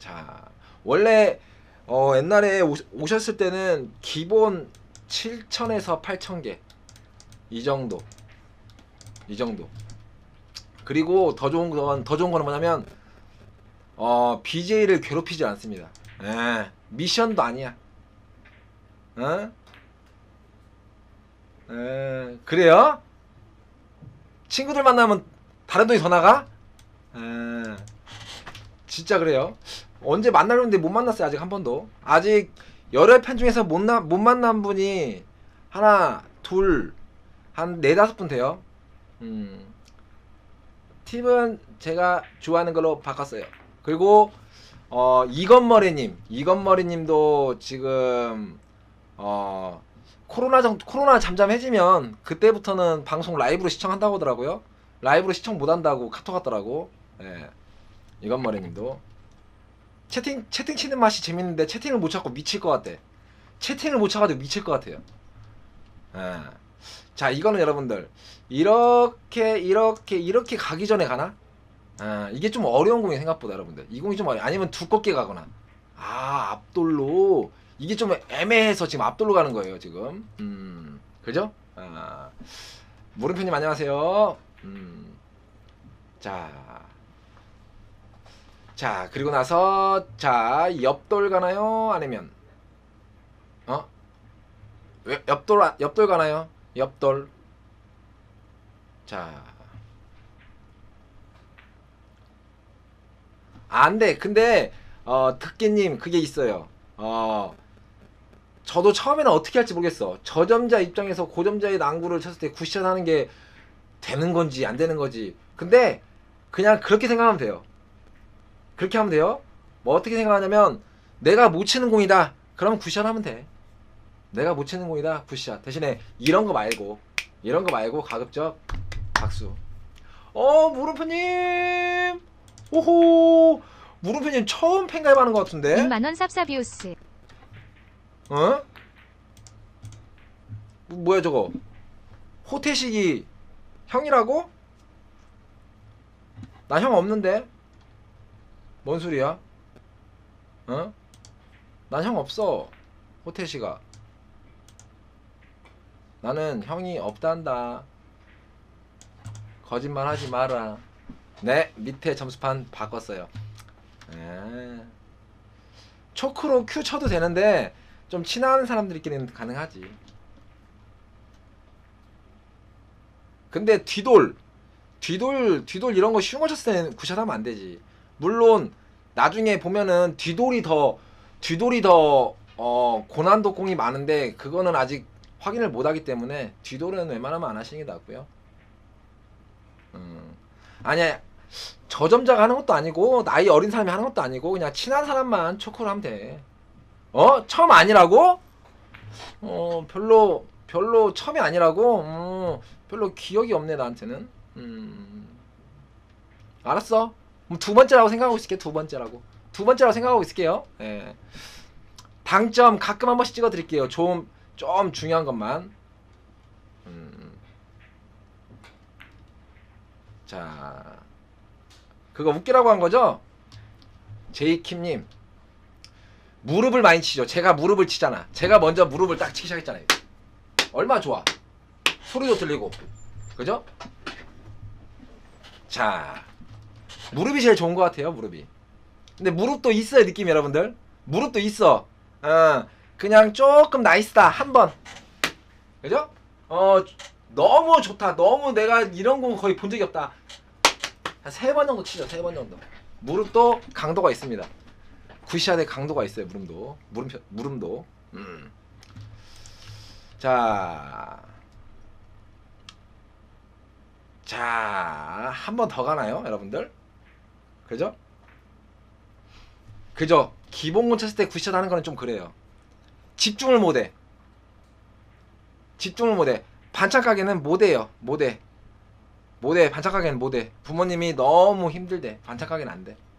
자, 원래 옛날에 오셨을 때는 기본 7,000에서 8,000개 이 정도. 그리고 더 좋은 거는 뭐냐면 BJ를 괴롭히지 않습니다. 예, 미션도 아니야. 어? 예, 그래요? 친구들 만나면 다른 돈이 더 나가? 예, 진짜 그래요. 언제 만나려는데 못 만났어요. 아직 한 번도. 아직 열혈 팬 중에서 못 만난 분이 하나, 둘, 한 네다섯 분 돼요. 팁은 제가 좋아하는 걸로 바꿨어요. 그리고 이건머리님도 지금 코로나 잠잠해지면 그때부터는 방송 라이브로 시청한다고 하더라고요. 라이브로 시청 못한다고 카톡 왔더라고. 예. 이건머리님도 채팅 치는 맛이 재밌는데 채팅을 못 찾고 미칠 것 같대. 채팅을 못 찾아가지고 미칠 것 같아요. 예. 자, 이거는 여러분들 이렇게 가기 전에 가나? 이게 좀 어려운 공이 생각보다 여러분들. 이 공이 좀 아니면 두껍게 가거나. 앞돌로 이게 좀 애매해서 지금 앞돌로 가는 거예요 지금. 그죠? 물음표님 안녕하세요. 자 그리고 나서 자 옆돌 가나요? 아니면 왜 옆돌 가나요? 옆돌. 자 안돼. 근데 특기님 그게 있어요. 저도 처음에는 어떻게 할지 모르겠어. 저점자 입장에서 고점자의 난구를 쳤을 때 쿠션 하는 게 되는 건지 안 되는 건지. 근데 그냥 그렇게 생각하면 돼요. 그렇게 하면 돼요. 뭐 어떻게 생각하냐면 내가 못 치는 공이다. 그럼 굿샷 하면 돼. 내가 못 치는 공이다. 굿샷. 대신에 이런 거 말고 가급적 박수. 물음표님. 오호. 물음표님 처음 팬가입하는 것 같은데. 6만원 삽사비우스. 뭐야 저거. 호태식이 형이라고? 나 형 없는데. 뭔 소리야? 난 형 없어. 호태식아. 나는 형이 없단다. 거짓말 하지 마라. 네, 밑에 점수판 바꿨어요. 초크로 Q 쳐도 되는데 좀 친한 사람들끼리는 가능하지. 근데 뒤돌 이런 거 쉬운 거 쳤을 때는 굿샷하면 안 되지. 물론 나중에 보면은 뒤돌이 더 고난도 공이 많은데 그거는 아직 확인을 못 하기 때문에 뒤돌은 웬만하면 안 하시는 게 낫고요. 아니야. 저점자가 하는 것도 아니고 나이 어린 사람이 하는 것도 아니고 그냥 친한 사람만 초크를 하면 돼. 처음 아니라고? 별로 처음이 아니라고? 별로 기억이 없네 나한테는. 알았어. 두 번째라고 생각하고 있을게. 두 번째라고 생각하고 있을게요. 예. 당점 가끔 한 번씩 찍어 드릴게요. 좀 중요한 것만. 자, 그거 웃기라고 한 거죠? 제이킴님 무릎을 많이 치죠. 제가 무릎을 치잖아. 제가 먼저 무릎을 딱 치기 시작했잖아요. 얼마나 좋아. 소리도 들리고. 그죠? 자, 무릎이 제일 좋은 것 같아요. 무릎이. 근데 무릎도 있어요. 느낌이 여러분들. 무릎도 있어. 그냥 조금 나이스다. 한 번. 그죠? 너무 좋다. 너무 내가 이런 공 거의 본 적이 없다. 한 3번 정도 치죠. 3번 정도. 무릎도 강도가 있습니다. 굿샷의 강도가 있어요. 무릎도. 자, 한 번 더 가나요, 여러분들? 그죠? 기본군 쳤을 때 굿샷 하는 거는 좀 그래요. 집중을 못해. 반찬 가게는 못해요. 못해. 반찬 가게는 못해. 부모님이 너무 힘들대. 반찬 가게는 안 돼.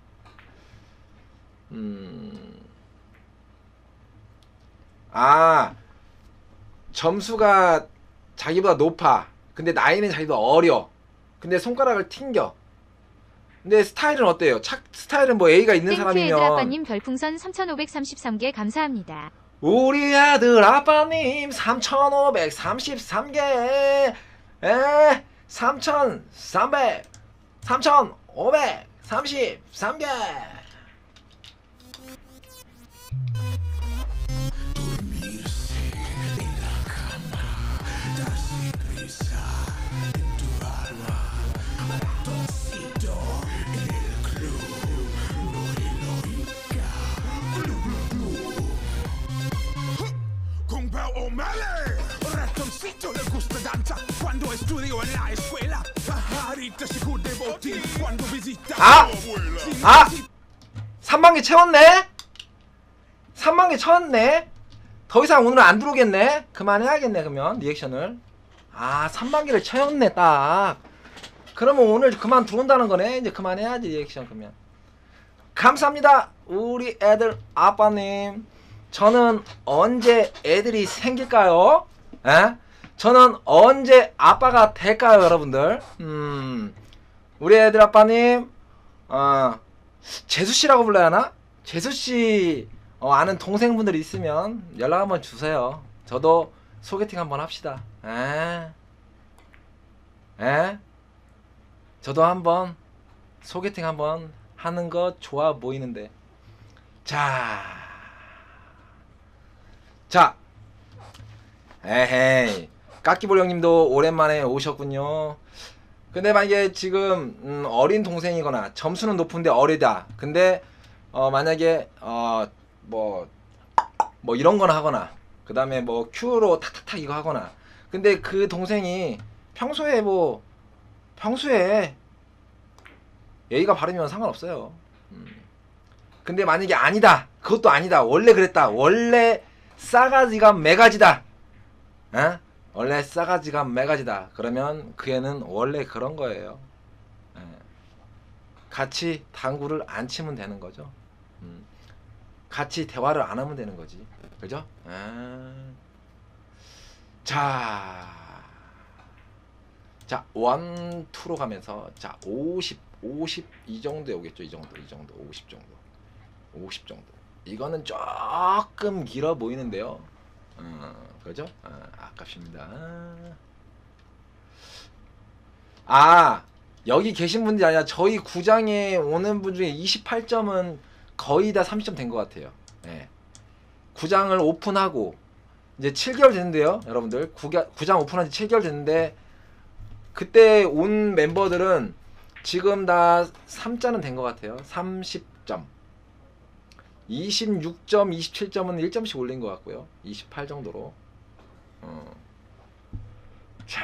점수가 자기보다 높아. 근데 나이는 자기보다 어려. 근데 손가락을 튕겨. 근데 스타일은 어때요? 스타일은 뭐 A가 있는 땡큐 사람이면 애들 아빠님 별풍선 3533개 감사합니다. 우리 아들 아빠님 3533개 에 3300 3533개 Ratoncito le gusta danza cuando estudió en la escuela. Pajarito se de botín cuando visita 아! a su abuela. 아! 3만개 채웠네? 3만개 채웠네? 더 이상 오늘은 안 들어오겠네? 그만해야겠네 그러면 리액션을. 아 3만개를 채웠네 딱. 그러면 오늘 그만 들어온다는 거네. 이제 그만해야지 리액션 그러면. 감사합니다 우리 애들 아빠님. 저는 언제 애들이 생길까요? 에? 저는 언제 아빠가 될까요 여러분들? 우리 애들 아빠님 재수씨라고 불러야 하나? 재수씨 아는 동생분들이 있으면 연락 한번 주세요. 저도 소개팅 한번 합시다. 저도 한번 소개팅 한번 하는 거 좋아 보이는데. 자, 에헤이, 까끼볼 형님도 오랜만에 오셨군요. 근데 만약에 지금 어린 동생이거나 점수는 높은데 어리다. 근데 만약에 뭐 이런 거나 하거나 그 다음에 뭐 Q로 탁탁탁 이거 하거나. 근데 그 동생이 평소에 예의가 바르면 상관없어요. 근데 만약에 아니다, 그것도 아니다, 원래 그랬다, 원래 싸가지가 매가지다, 원래 싸가지가 매가지다, 그러면 그 애는 원래 그런 거예요. 같이 당구를 안 치면 되는 거죠. 같이 대화를 안 하면 되는 거지, 그죠? 자, 1, 2로 가면서, 자, 50 이 정도에 오겠죠. 이 정도 50 정도. 이거는 조금 길어 보이는데요. 그죠? 아깝습니다. 여기 계신 분들이 아니라 저희 구장에 오는 분 중에 28점은 거의 다 30점 된 것 같아요. 네. 구장을 오픈하고 이제 7개월 됐는데요, 여러분들. 구장 오픈한 지 7개월 됐는데 그때 온 멤버들은 지금 다 3자는 된 것 같아요. 30점. 26점, 27점은 1점씩 올린 것 같고요. 28 정도로. 자,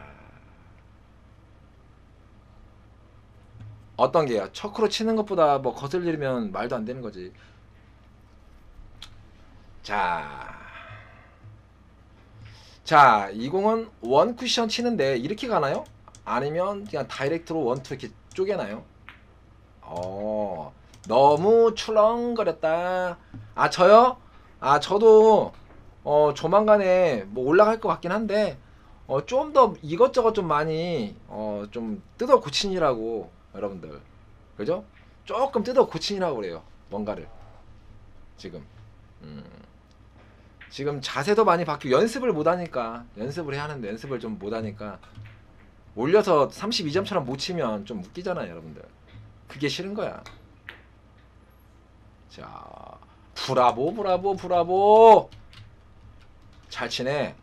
어떤 게요? 척으로 치는 것보다 뭐 거슬리면 말도 안 되는 거지. 자, 이 공은 원 쿠션 치는데 이렇게 가나요? 아니면 그냥 다이렉트로 원투 이렇게 쪼개나요? 너무 출렁거렸다. 저요? 저도 조만간에 뭐 올라갈 것 같긴 한데 좀 더 이것저것 좀 많이 좀 뜯어 고치니라고, 여러분들. 그죠? 조금 뜯어 고치니라고 그래요. 뭔가를 지금 자세도 많이 바뀌고 연습을 못하니까, 연습을 해야 하는데 연습을 좀 못하니까 올려서 32점처럼 못 치면 좀 웃기잖아요, 여러분들. 그게 싫은 거야. 자, 브라보. 잘 치네.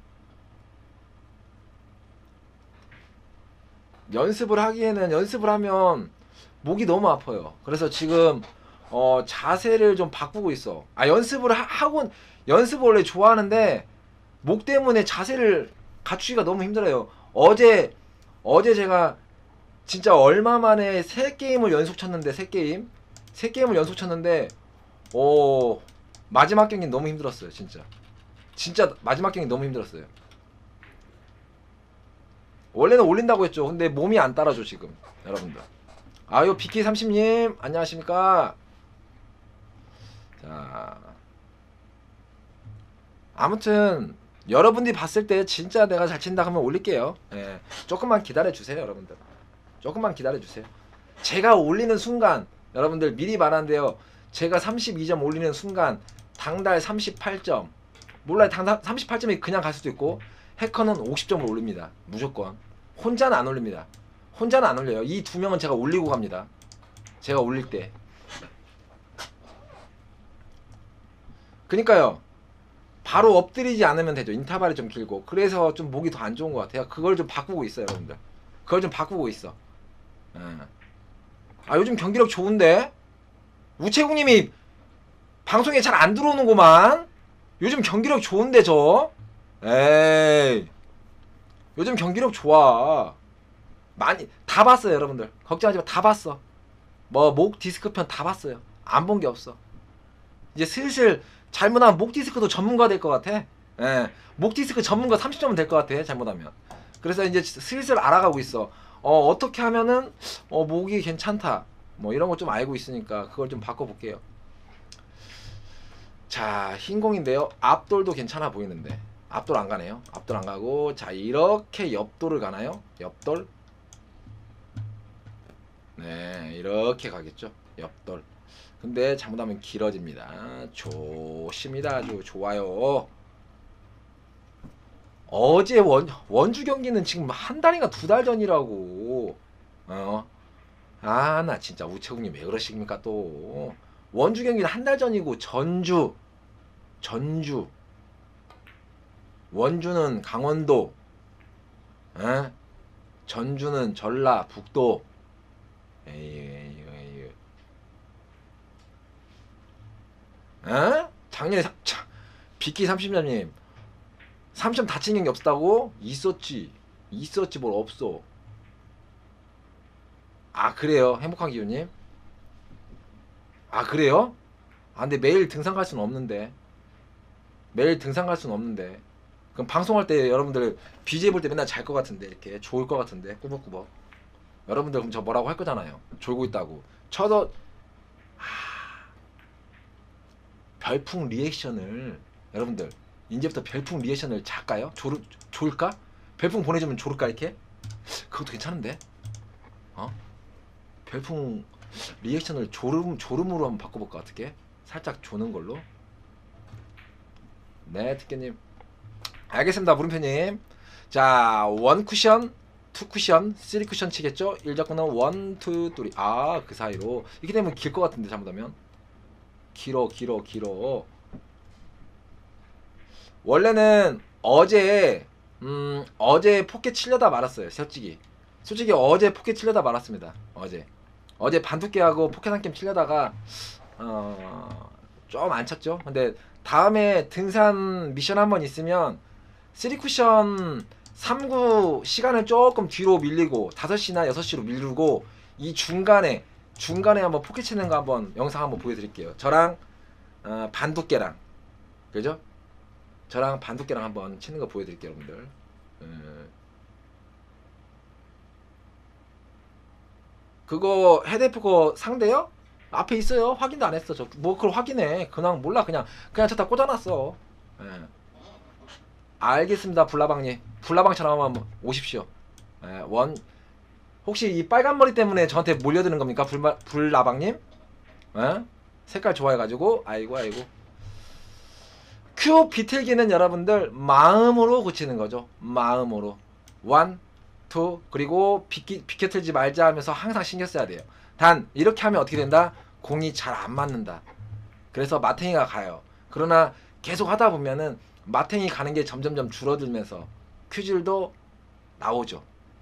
연습을 하기에는, 연습을 하면 목이 너무 아파요. 그래서 지금 자세를 좀 바꾸고 있어. 연습을 연습을 원래 좋아하는데 목 때문에 자세를 갖추기가 너무 힘들어요. 어제 제가 진짜 얼마 만에 3게임을 연속 쳤는데, 3게임을 연속 쳤는데 마지막 경기는 너무 힘들었어요. 진짜 마지막 경기 너무 힘들었어요. 원래는 올린다고 했죠. 근데 몸이 안 따라줘 지금, 여러분들. 요 BK30님 안녕하십니까. 자, 아무튼 여러분들이 봤을 때 진짜 내가 잘 친다 하면 올릴게요. 조금만 기다려주세요, 여러분들. 조금만 기다려주세요. 제가 올리는 순간 여러분들 미리 말하는데요. 제가 32점 올리는 순간 당달 38점 몰라요. 당달 38점이 그냥 갈 수도 있고 해커는 50점을 올립니다. 무조건. 혼자는 안 올립니다. 혼자는 안 올려요. 이 두 명은 제가 올리고 갑니다. 제가 올릴 때. 그니까요. 바로 엎드리지 않으면 되죠. 인터벌이 좀 길고. 그래서 좀 목이 더 안 좋은 것 같아요. 그걸 좀 바꾸고 있어요, 여러분들. 그걸 좀 바꾸고 있어. 아, 요즘 경기력 좋은데? 우체국님이 방송에 잘 안 들어오는구만. 요즘 경기력 좋은데 저. 에이. 요즘 경기력 좋아. 많이 다 봤어요, 여러분들. 걱정하지 마. 다 봤어. 뭐 목 디스크 편 다 봤어요. 안 본 게 없어. 이제 슬슬 잘못하면 목 디스크도 전문가 될 것 같아. 예. 목 디스크 전문가 30점은 될 것 같아. 잘못하면. 그래서 이제 슬슬 알아가고 있어. 어떻게 하면은 목이 괜찮다. 뭐 이런 거 좀 알고 있으니까 그걸 좀 바꿔볼게요. 자, 흰공인데요. 앞돌도 괜찮아 보이는데 앞돌 안 가네요. 앞돌 안 가고 자 이렇게 옆돌을 가나요? 옆돌. 네, 이렇게 가겠죠. 옆돌. 근데 잘못하면 길어집니다. 좋습니다. 아주 좋아요. 어제 원주 경기는 지금 한 달인가 두 달 전이라고. 아, 나 진짜 우체국님 왜 그러십니까 또. 원주 경기는 한 달 전이고 전주 원주는 강원도, 전주는 전라북도. 에이. 작년에 비키 30점님 3점 다친 경기 없었다고? 있었지 뭘 없어. 아, 그래요? 행복한 기운님? 아, 그래요? 아, 근데 매일 등산 갈 수는 없는데. 그럼 방송할 때 여러분들 BJ 볼 때 맨날 잘 것 같은데, 이렇게 좋을 것 같은데, 꾸벅꾸벅. 여러분들 그럼 저 뭐라고 할 거잖아요. 졸고 있다고. 저도 별풍 리액션을 여러분들 이제부터 별풍 리액션을 잘까요? 졸까? 별풍 보내주면 졸을까 이렇게? 그것도 괜찮은데? 별풍 리액션을 졸음으로 한번 바꿔볼까 어떻게? 살짝 조는 걸로. 네, 특혜님. 알겠습니다, 물음표님. 자, 1쿠션, 2쿠션, 3쿠션 치겠죠? 1잡고는 1, 2, 3. 아, 그 사이로. 이렇게 되면 길 것 같은데 잘못하면. 길어. 원래는 어제 포켓 치려다 말았어요. 솔직히 어제 포켓 치려다 말았습니다. 어제 반두께하고 포켓 한 게임 치려다가 좀 안 쳤죠. 근데 다음에 등산 미션 한번 있으면 3쿠션 3구 시간을 조금 뒤로 밀리고 5시나 6시로 밀고 이 중간에 한번 포켓 치는 거 한번 영상 한번 보여드릴게요. 저랑 반두께랑, 그죠? 저랑 반두께랑 한번 치는 거 보여드릴게요, 여러분들. 그거 헤드프 거 상대요? 앞에 있어요. 확인도 안 했어. 저 뭐 그걸 확인해. 그냥 몰라. 그냥 저다 꽂아놨어. 알겠습니다, 불나방님. 불나방처럼 한번 오십시오. 혹시 이 빨간 머리 때문에 저한테 몰려드는 겁니까, 불나방님? 색깔 좋아해가지고. 아이고. 큐 비틀기는 여러분들 마음으로 고치는 거죠. 마음으로. 1, 2, 그리고 비켜 틀지 말자 하면서 항상 신경 써야 돼요. 단 이렇게 하면 어떻게 된다? 공이 잘 안 맞는다. 그래서 마탱이가 가요. 그러나 계속 하다 보면은 마탱이 가는 게 점점점 줄어들면서 큐질도 나오죠.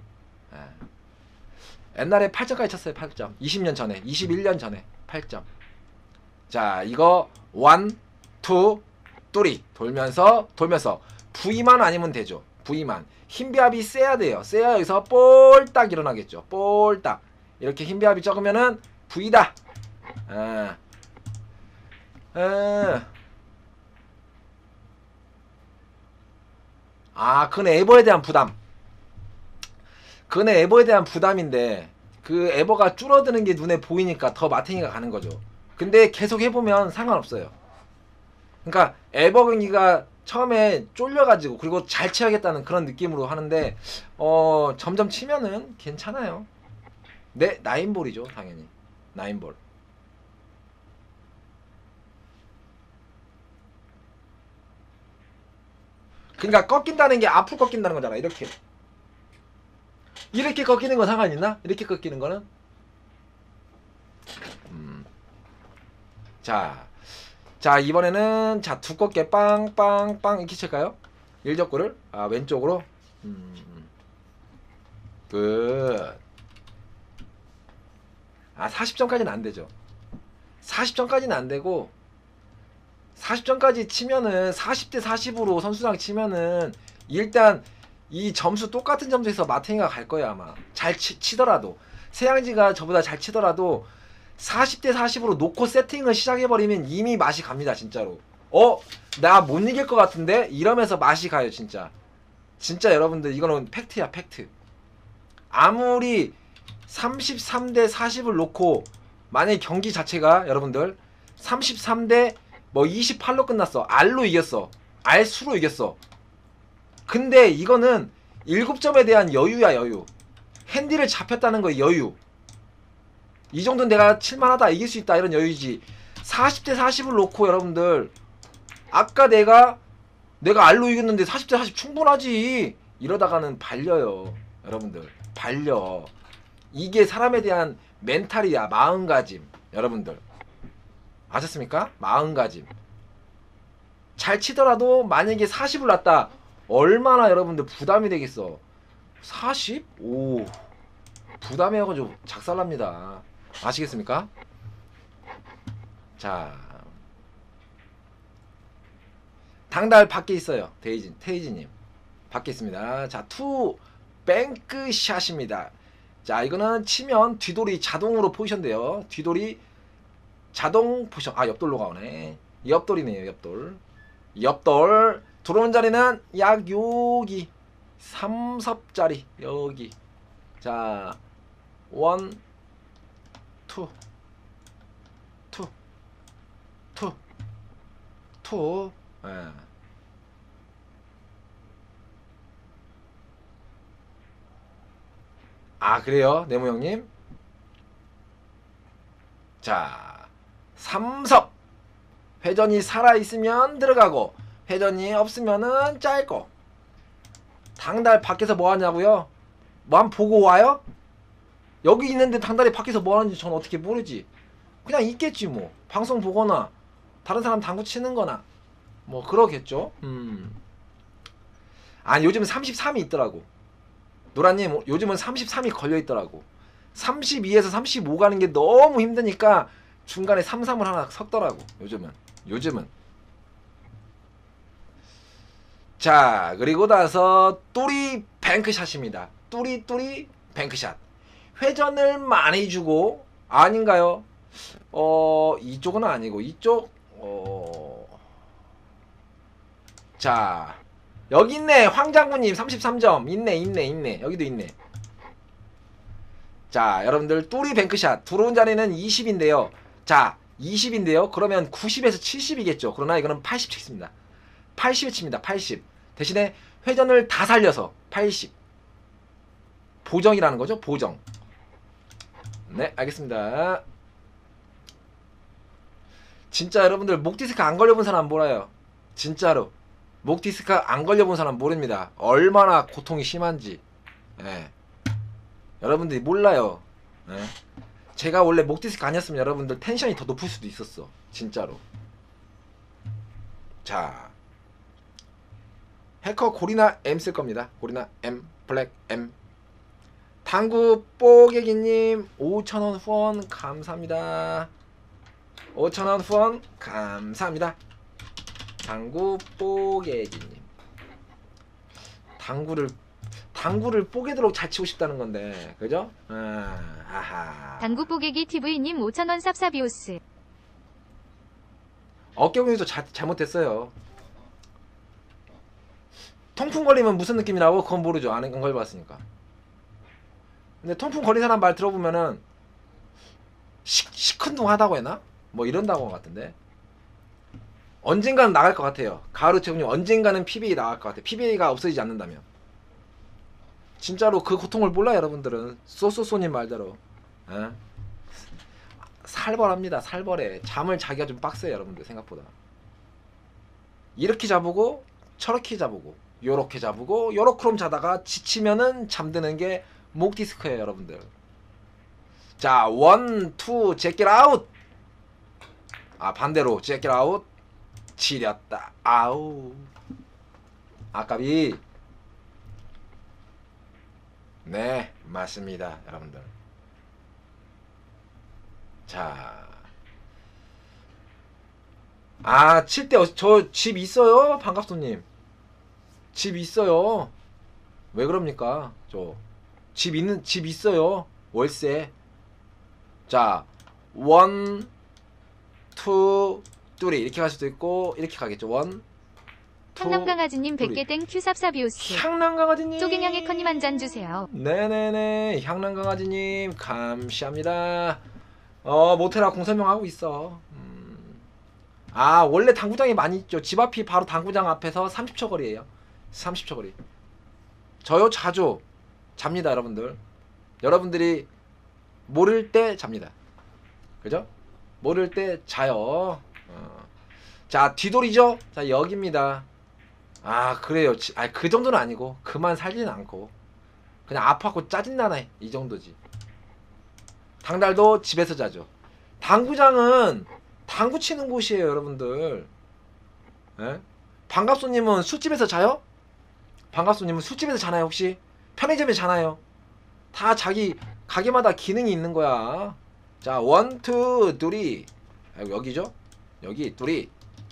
옛날에 8점까지 쳤어요. 8점. 20년 전에, 21년 전에 8점. 자, 이거 1, 2, 3 돌면서 V만 아니면 되죠. V만. 힘비압이 세야 돼요. 세야 여기서 볼딱 일어나겠죠. 볼딱. 이렇게 힘비압이 적으면은 V다. 그건 에버에 대한 부담. 그건 에버에 대한 부담인데 그 에버가 줄어드는 게 눈에 보이니까 더 마탱이가 가는 거죠. 근데 계속 해보면 상관없어요. 그러니까 에버 경기가 처음에 쫄려가지고 그리고 잘 치야겠다는 그런 느낌으로 하는데 점점 치면은 괜찮아요. 네, 나인볼이죠 당연히. 나인볼. 그러니까 꺾인다는 게 앞으로 꺾인다는 거잖아. 이렇게 꺾이는 건 상관 있나? 이렇게 꺾이는 거는 자 이번에는 자 두껍게 빵빵빵 이렇게 칠까요? 일적구를 왼쪽으로 끝. 40점까지는 안 되죠. 40점까지는 안 되고 40점까지 치면은 40대 40으로 선수랑 치면은 일단 이 점수 똑같은 점수에서 마탱이가 갈 거야 아마. 잘 치더라도 세양지가 저보다 잘 치더라도 40대 40으로 놓고 세팅을 시작해버리면 이미 맛이 갑니다 진짜로. 나 못 이길 것 같은데 이러면서 맛이 가요 진짜. 진짜 여러분들 이거는 팩트야 팩트. 아무리 33대 40을 놓고 만약에 경기 자체가 여러분들 33대 뭐 28로 끝났어. R로 이겼어. R수로 이겼어. 근데 이거는 7점에 대한 여유야 여유. 핸디를 잡혔다는 거 여유. 이 정도는 내가 칠만하다 이길 수 있다 이런 여유지. 40대 40을 놓고 여러분들 아까 내가 R로 이겼는데 40대 40 충분하지 이러다가는 발려요 여러분들. 발려. 이게 사람에 대한 멘탈이야. 마음가짐 여러분들 아셨습니까? 마음가짐. 잘 치더라도 만약에 40을 놨다 얼마나 여러분들 부담이 되겠어. 40? 오 부담이 해가지고 작살납니다. 아시겠습니까? 자 당달 밖에 있어요. 테이지님 밖에 있습니다. 자 투 뱅크샷입니다. 자 이거는 치면 뒤돌이 자동으로 포지션 돼요. 뒤돌이 자동 포지션. 옆돌로 가오네. 옆돌이네요. 옆돌 들어오는 자리는 약 여기 3섭짜리 여기. 자 1 2 예. 그래요 네모형님. 자 3섭. 회전이 살아있으면 들어가고 회전이 없으면은 짧고. 당달 밖에서 뭐 하냐고요? 뭐 한번 보고 와요? 여기 있는데 당달이 밖에서 뭐 하는지 전 어떻게 모르지. 그냥 있겠지 뭐. 방송 보거나 다른 사람 당구 치는 거나 뭐 그러겠죠. 요즘은 33이 있더라고. 노라님 요즘은 33이 걸려있더라고. 32에서 35 가는 게 너무 힘드니까 중간에 33을 하나 섞더라고. 요즘은 자 그리고 나서 뚜리 뱅크샷입니다. 뚜리 뱅크샷. 회전을 많이 주고 아닌가요? 이쪽은 아니고 이쪽. 자 여기 있네. 황장군님 33점 있네. 여기도 있네. 자 여러분들 뚜리 뱅크샷 들어온 자리는 20인데요 자 20인데요 그러면 90에서 70이겠죠. 그러나 이거는 80 치습니다. 80에 칩니다. 80 대신에 회전을 다 살려서 80 보정이라는 거죠. 보정. 네 알겠습니다. 진짜 여러분들 목디스크 안 걸려본 사람 몰라요. 진짜로 목디스크 안 걸려본 사람 모릅니다. 얼마나 고통이 심한지. 예. 여러분들이 몰라요. 예. 제가 원래 목디스크 아니었으면 여러분들 텐션이 더 높을 수도 있었어. 진짜로. 자 해커 고리나 M 쓸 겁니다. 고리나 M 블랙 M. 당구 뽀개기님 5,000원 후원 감사합니다. 5,000원 후원 감사합니다. 당구 뽀개기님. 당구를 뽀개도록 잘 치고 싶다는 건데 그죠? 아하. 당구 뽀개기 TV님 5,000원 쌉싸비오스. 어깨 공유도 잘못됐어요. 통풍 걸리면 무슨 느낌이라고? 그건 모르죠. 안 걸려봤으니까. 근데 통풍 걸린 사람 말 들어보면은 시큰둥하다고 했나? 뭐 이런다고 같은데 언젠가는 나갈 것 같아요. 가을 우체국님 언젠가는 PBA 나갈 것 같아요. PBA가 없어지지 않는다면. 진짜로 그 고통을 몰라요 여러분들은. 쏘쏘쏘님 말대로. 어? 살벌합니다. 살벌해. 잠을 자기가 좀 빡세요 여러분들 생각보다. 이렇게 자보고 저렇게 자보고 요렇게 자보고 요렇게럼 자다가 지치면은 잠드는 게 목 디스크예요 여러분들. 자, 원, 투, 제끼 아웃. 아, 반대로 제끼 아웃. 지렸다. 아우. 아까비. 네, 맞습니다, 여러분들. 자. 아, 칠 때 저 집 있어요, 반갑소님. 집 있어요. 왜 그럽니까? 저 집 있어요. 월세. 자, 원, 투, 쓰리 이렇게 갈 수도 있고 이렇게 가겠죠. 원, 투, 향남강아지님 쓰리. 100개 땡 큐삽사비오스. 향남강아지님. 쪼갱양의 커님 한 잔 주세요. 네네네. 향남강아지님 감시합니다. 모테라 공설명하고 있어. 아, 원래 당구장이 많이 있죠. 집 앞이 바로 당구장 앞에서 30초 거리에요. 30초 거리. 저요 자주 잡니다 여러분들. 여러분들이 모를 때 잡니다. 그죠? 모를 때 자요. 자, 뒤돌이죠? 자, 여기입니다. 아, 그래요. 그 정도는 아니고 그만 살지는 않고 그냥 아파갖고 짜증나네 이 정도지. 당달도 집에서 자죠. 당구장은 당구 치는 곳이에요 여러분들. 예? 반갑소님은 술집에서 자요? 반갑소님은 술집에서 자나요 혹시? 편의점에 자나요? 다 자기 가게마다 기능이 있는 거야. 자, 원, 투, 쓰리. 여기죠? 여기 쓰리.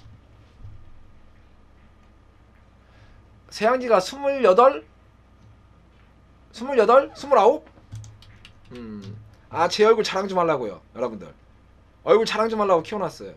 세양지가 28? 28? 29? 아, 제 얼굴 자랑 좀 하려고요 여러분들. 얼굴 자랑 좀 하려고 키워놨어요.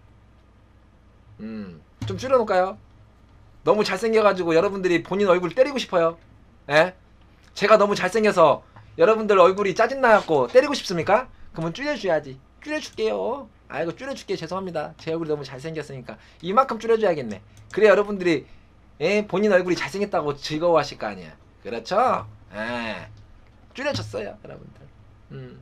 좀 줄여놓을까요? 너무 잘생겨가지고 여러분들이 본인 얼굴 때리고 싶어요. 예? 제가 너무 잘생겨서 여러분들 얼굴이 짜증나갖고 때리고 싶습니까? 그러면 줄여줘야지. 줄여줄게요. 아이고, 줄여줄게. 죄송합니다. 제 얼굴이 너무 잘생겼으니까 이만큼 줄여줘야겠네. 그래 여러분들이 본인 얼굴이 잘생겼다고 즐거워하실 거 아니야. 그렇죠? 예. 줄여줬어요 여러분들.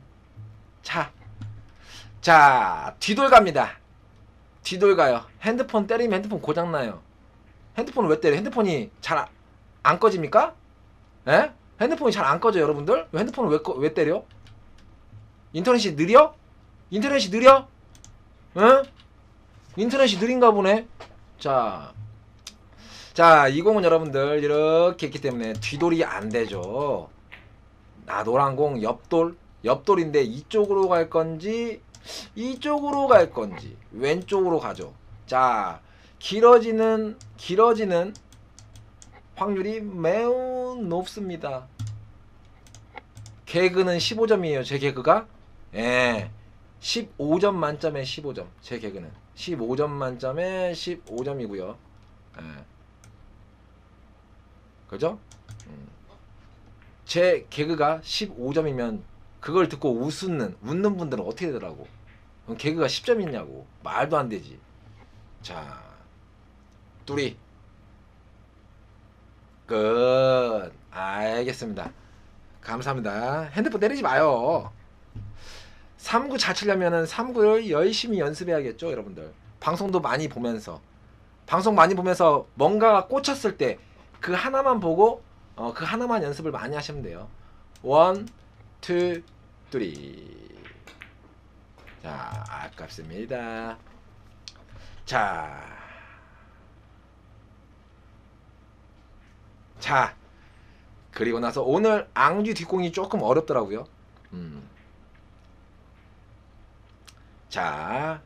자, 뒤돌 갑니다. 뒤돌 가요. 핸드폰 때리면 핸드폰 고장나요. 핸드폰을 왜 때려? 핸드폰이 잘 안 꺼집니까? 예? 핸드폰이 잘 안 꺼져요 여러분들? 핸드폰을 왜 때려? 인터넷이 느려? 인터넷이 느려? 응? 인터넷이 느린가 보네. 자, 20은 여러분들 이렇게 했기 때문에 뒤돌이 안 되죠. 노란 공 옆돌인데 이쪽으로 갈 건지 이쪽으로 갈 건지 왼쪽으로 가죠. 자, 길어지는 확률이 매우 높습니다. 개그는 15점이에요. 제 개그가 15점 만점에 15점. 제 개그는 15점 만점에 15점이고요. 그죠? 제 개그가 15점이면 그걸 듣고 웃는 분들은 어떻게 되더라고? 개그가 10점 있냐고. 말도 안 되지. 자, 뚜리 끝. 알겠습니다. 감사합니다. 핸드폰 때리지 마요. 3구 잘 치려면은 3구를 열심히 연습해야겠죠 여러분들. 방송도 많이 보면서 뭔가가 꽂혔을 때 그 하나만 보고 그 하나만 연습을 많이 하시면 돼요. 1, 2, 3. 자, 아깝습니다. 자, 그리고 나서 오늘 앙쥐 뒷공이 조금 어렵더라고요. 자,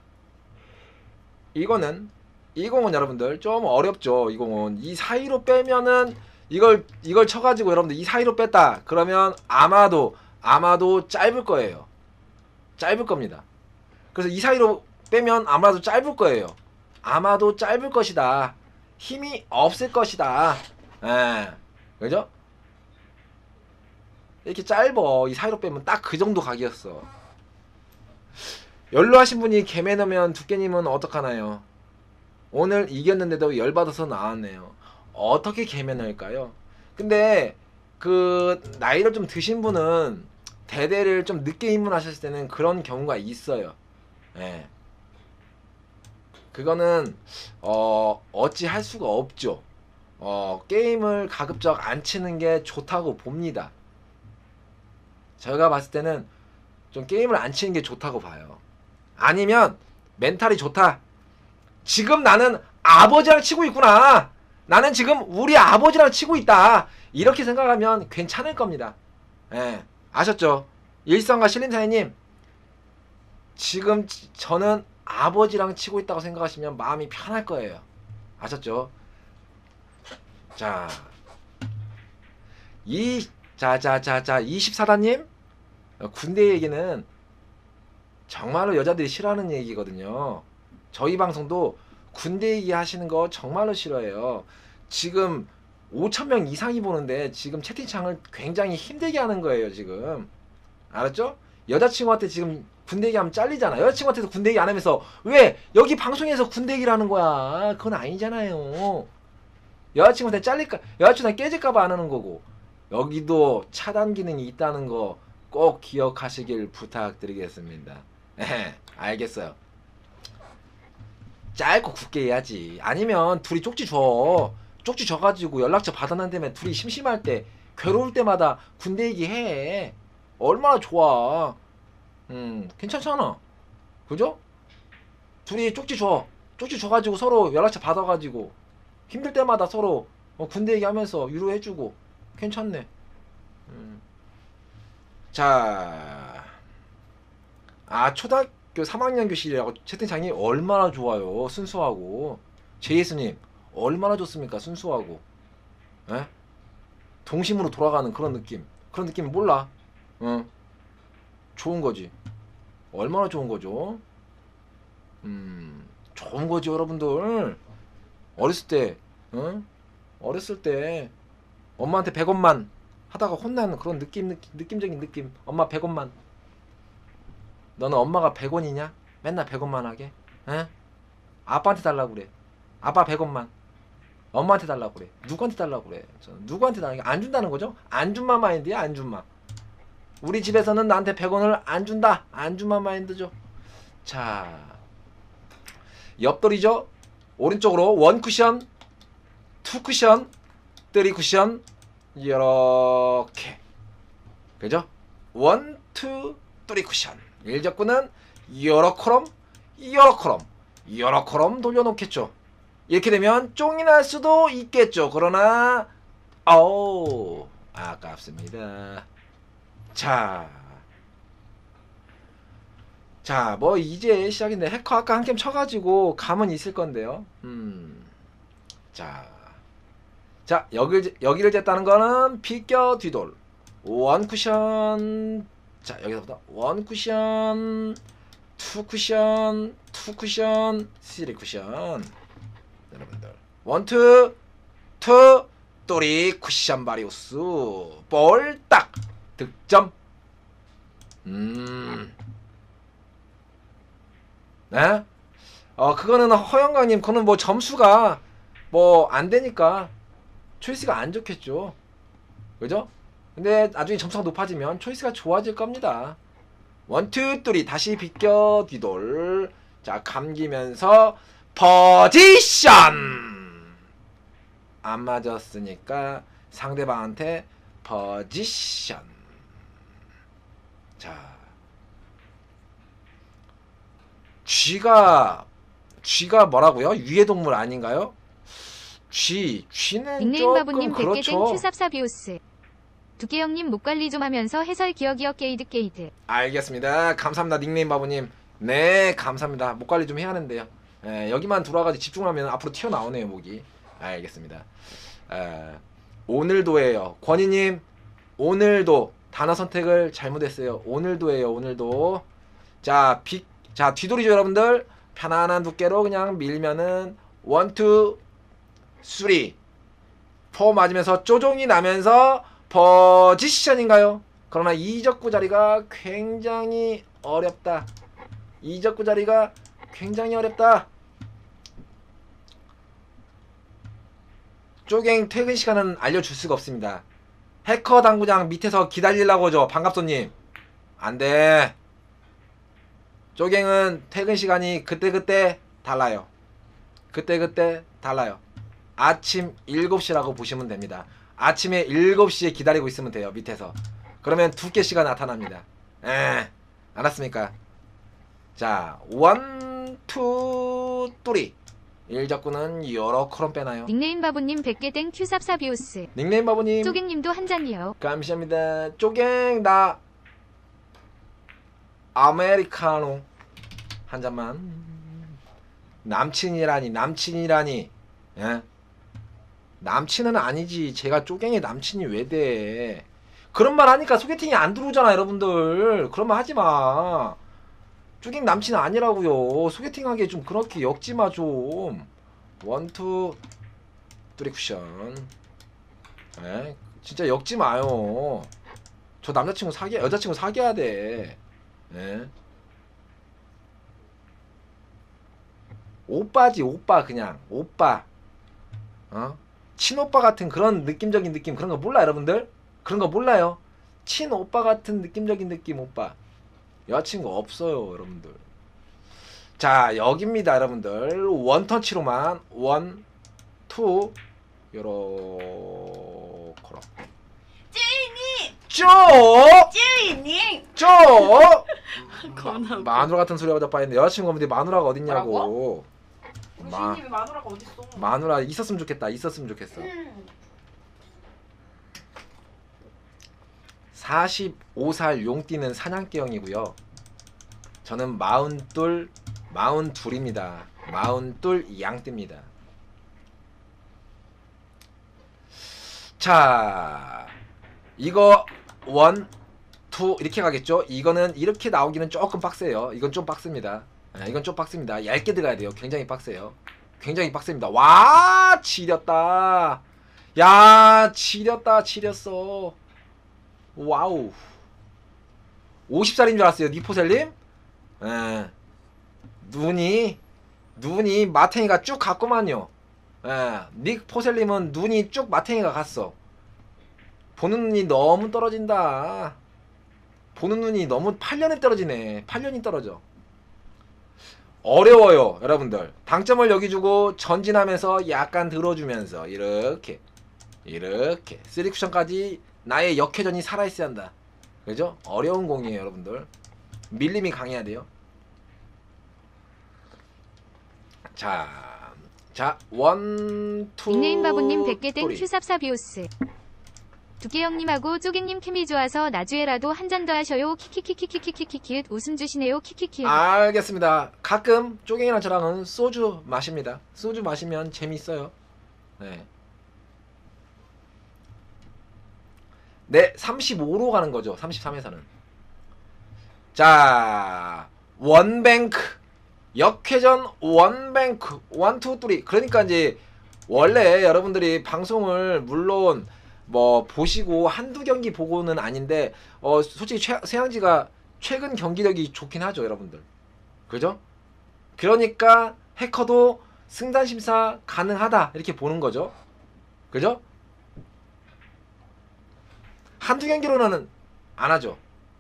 이거는 여러분들 좀 어렵죠. 이 사이로 빼면은 이걸 쳐가지고 여러분들 이 사이로 뺐다 그러면 아마도 짧을 거예요. 짧을 겁니다. 그래서 이 사이로 빼면 아마도 짧을 거예요. 아마도 짧을 것이다. 힘이 없을 것이다. 그죠? 이렇게 짧어. 이 사이로 빼면 딱 그 정도 각이었어. 연로하신 분이 개매 넣으면 두께님은 어떡하나요? 오늘 이겼는데도 열받아서 나왔네요. 어떻게 개매 넣을까요? 근데 그 나이를 좀 드신 분은 대대를 좀 늦게 입문하셨을 때는 그런 경우가 있어요. 예. 그거는 어찌 할 수가 없죠. 게임을 가급적 안 치는 게 좋다고 봅니다. 제가 봤을 때는 좀 게임을 안 치는 게 좋다고 봐요. 아니면 멘탈이 좋다. 지금 나는 아버지랑 치고 있구나. 나는 지금 우리 아버지랑 치고 있다. 이렇게 생각하면 괜찮을 겁니다. 예. 아셨죠? 일성과 신림사님, 지금 저는 아버지랑 치고 있다고 생각하시면 마음이 편할 거예요. 아셨죠? 자, 24단님, 군대 얘기는 정말로 여자들이 싫어하는 얘기거든요. 저희 방송도 군대 얘기 하시는 거 정말로 싫어해요. 지금 5,000명 이상이 보는데 지금 채팅창을 굉장히 힘들게 하는 거예요, 지금. 알았죠? 여자친구한테 지금 군대 얘기하면 잘리잖아. 여자친구한테도 군대 얘기 안 하면서 왜 여기 방송에서 군대 얘기를 하는 거야? 그건 아니잖아요. 여자친구한테 잘릴까, 여자친구한테 깨질까봐 안 하는 거고. 여기도 차단 기능이 있다는 거 꼭 기억하시길 부탁드리겠습니다. 알겠어요. 짧고 굵게 해야지. 아니면 둘이 쪽지 줘. 쪽지 줘가지고 연락처 받아낸 다음에 둘이 심심할 때, 괴로울 때마다 군대 얘기해. 얼마나 좋아. 괜찮잖아. 그죠? 둘이 쪽지 줘. 쪽지 줘가지고 서로 연락처 받아가지고 힘들 때마다 서로 군대 얘기하면서 위로해주고 괜찮네. 자, 초등학교 3학년 교실이라고 채팅창이 얼마나 좋아요. 순수하고. 제이스님 얼마나 좋습니까? 순수하고. 에? 동심으로 돌아가는 그런 느낌. 그런 느낌 몰라. 좋은 거지. 얼마나 좋은 거죠. 좋은 거지, 여러분들. 어렸을 때, 어렸을 때 엄마한테 100원만 하다가 혼나는 그런 느낌적인 느낌. 엄마 100원만. 너는 엄마가 100원이냐? 맨날 100원만 하게? 에? 아빠한테 달라고 그래. 아빠 100원만. 엄마한테 달라고 그래. 누구한테 달라고 그래. 누구한테 달라고 안 준다는 거죠? 안준마 마인드야, 안준마. 우리 집에서는 나한테 100원을 안 준다. 안준마 마인드죠. 자, 옆돌이죠. 오른쪽으로 1쿠션, 2쿠션, 3쿠션 이렇게. 그죠? 1, 2, 3쿠션. 일적구는 요렇코럼, 요렇코럼, 요렇코럼 돌려놓겠죠. 이렇게 되면 쫑이 날 수도 있겠죠. 그러나 어우, 아깝습니다. 자, 뭐 이제 시작인데 해커 아까 한 게임 쳐가지고 감은 있을 건데요. 자, 여기를 쟀다는 거는 비껴 뒤돌. 1쿠션. 자, 여기서부터 1쿠션, 2쿠션, 2쿠션, 3쿠션. 여러분들 1, 2, 3 쿠션 바리우스 볼딱 득점. 네? 그거는 허영강님, 그거는 뭐 점수가 뭐 안 되니까 초이스가 안 좋겠죠. 그죠? 근데 나중에 점수가 높아지면 초이스가 좋아질 겁니다. 1, 2, 3 다시 비껴 뒤돌. 자, 감기면서 포지션. 안 맞았으니까 상대방한테 포지션. 자, 쥐가 뭐라고요? 유해 동물 아닌가요? 쥐는 닉네임 조금 바보님 100개 땡 그렇죠. 큐삽사비오스. 두께형님 목 관리 좀 하면서 해설 기억이역 게이드. 알겠습니다. 감사합니다, 닉네임 바보님. 네, 감사합니다. 목 관리 좀 해야 하는데요. 여기만 들어와가지고 집중을 하면 앞으로 튀어나오네요, 목이. 알겠습니다. 오늘도예요. 권희님, 오늘도 단어 선택을 잘못했어요. 오늘도예요, 오늘도. 자, 뒤돌이죠, 여러분들. 편안한 두께로 그냥 밀면은 1, 2, 3, 4 맞으면서 쪼종이 나면서 포지션인가요? 그러나 이적구 자리가 굉장히 어렵다. 이적구 자리가 굉장히 어렵다. 쪼갱 퇴근 시간은 알려줄 수가 없습니다. 해커 당구장 밑에서 기다리려고 죠. 반갑소님. 안돼. 쪼갱은 퇴근 시간이 그때그때 달라요. 그때그때 달라요. 아침 7시라고 보시면 됩니다. 아침에 7시에 기다리고 있으면 돼요. 밑에서. 그러면 두께씨가 나타납니다. 알았습니까? 자, 1, 2, 3. 일적구는 여러 컬럼 빼나요? 닉네임 바보님 100개 땡 큐삽사비오스. 닉네임 바보님 쪼갱님도 한 잔이요. 감사합니다. 쪼갱 나 아메리카노 한 잔만. 남친이라니 예? 남친은 아니지. 제가 쪼갱의 남친이 왜 돼? 그런 말 하니까 소개팅이 안 들어오잖아 여러분들. 그런 말 하지마. 쪼갱 남친 아니라고요. 소개팅하기에 좀 그렇게 엮지마 좀. 1, 2, 3 쿠션. 예? 진짜 엮지마요. 저 남자친구 여자친구 사귀어야 돼. 예? 오빠지 오빠. 그냥 오빠. 친오빠 같은 그런 느낌적인 느낌 그런 거 몰라 여러분들? 그런 거 몰라요? 친오빠 같은 느낌적인 느낌 오빠. 여자친구 없어요 여러분들. 자 여기입니다 여러분들. 원터치로만 1, 2 요렇게 쭈이님! 쪼! 쭈이님! 쪼! 겁나 마누라 같은 소리 하고 자빠졌네. 여자친구 없는데 마누라가 어딨냐고. 우리 주인님이 마누라가 어딨어? 마누라 있었으면 좋겠다. 있었으면 좋겠어. 45살 용띠는 사냥개형이고요. 저는 42입니다. 42 양띠입니다. 자, 이거 1, 2 이렇게 가겠죠? 이거는 이렇게 나오기는 조금 빡세요. 이건 좀 빡셉니다. 이건 좀 빡셉니다. 얇게 들어가야 돼요. 굉장히 빡세요. 굉장히 빡셉니다. 와, 지렸다. 야, 지렸어. 와우. 50살인 줄 알았어요. 니포셀님? 예. 눈이 마탱이가 쭉 갔구만요. 예. 닉포셀님은 눈이 쭉 마탱이가 갔어. 보는 눈이 너무 떨어진다. 보는 눈이 너무 8년이 떨어지네. 8년이 떨어져. 어려워요 여러분들. 당점을 여기 주고 전진하면서 약간 들어주면서 이렇게 3쿠션까지 나의 역회전이 살아있어야 한다. 그죠? 어려운 공이에요 여러분들. 밀림이 강해야 돼요. 자 1, 2 닉네임 바보님 100개 땡 3. 큐삽사비오스. 두께형님하고 쪼갱님 케미 좋아서 나주에라도 한 잔 더 하셔요. 키키키키키키키키 웃음 주시네요. 키키키. 알겠습니다. 가끔 쪼갱이랑 저랑은 소주 마십니다. 소주 마시면 재밌어요. 네. 네, 35로 가는 거죠. 33에서는. 자, 원뱅크. 역회전 원뱅크. 1, 2, 3. 그러니까 이제 원래 여러분들이 방송을 물론 뭐 보시고 한두 경기 보고는 아닌데 솔직히 세양지가 최근 경기력이 좋긴 하죠 여러분들. 그죠? 그러니까 해커도 승단심사 가능하다 이렇게 보는 거죠. 그죠? 한두 경기로는 안 하죠.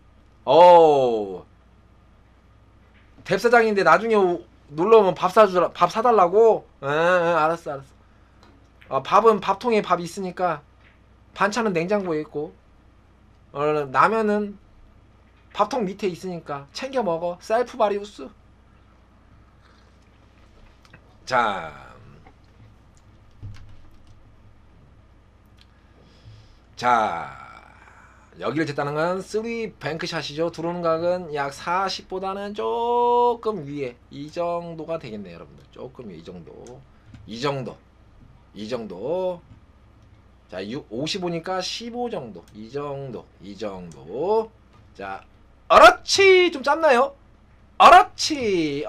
뎁사장인데 나중에 놀러오면 밥 사달라고? 알았어. 밥은 밥통에 밥 있으니까 반찬은 냉장고에 있고 라면은 밥통 밑에 있으니까 챙겨 먹어. 셀프 바리우스. 자 여기를 쟀다는 건 3 뱅크샷이죠. 들어오는 각은 약 40보다는 조금 위에 이 정도가 되겠네요 여러분들. 조금 위에 이 정도. 자 55니까 15 정도. 이 정도. 자 그렇지. 좀 짧나요? 그렇지.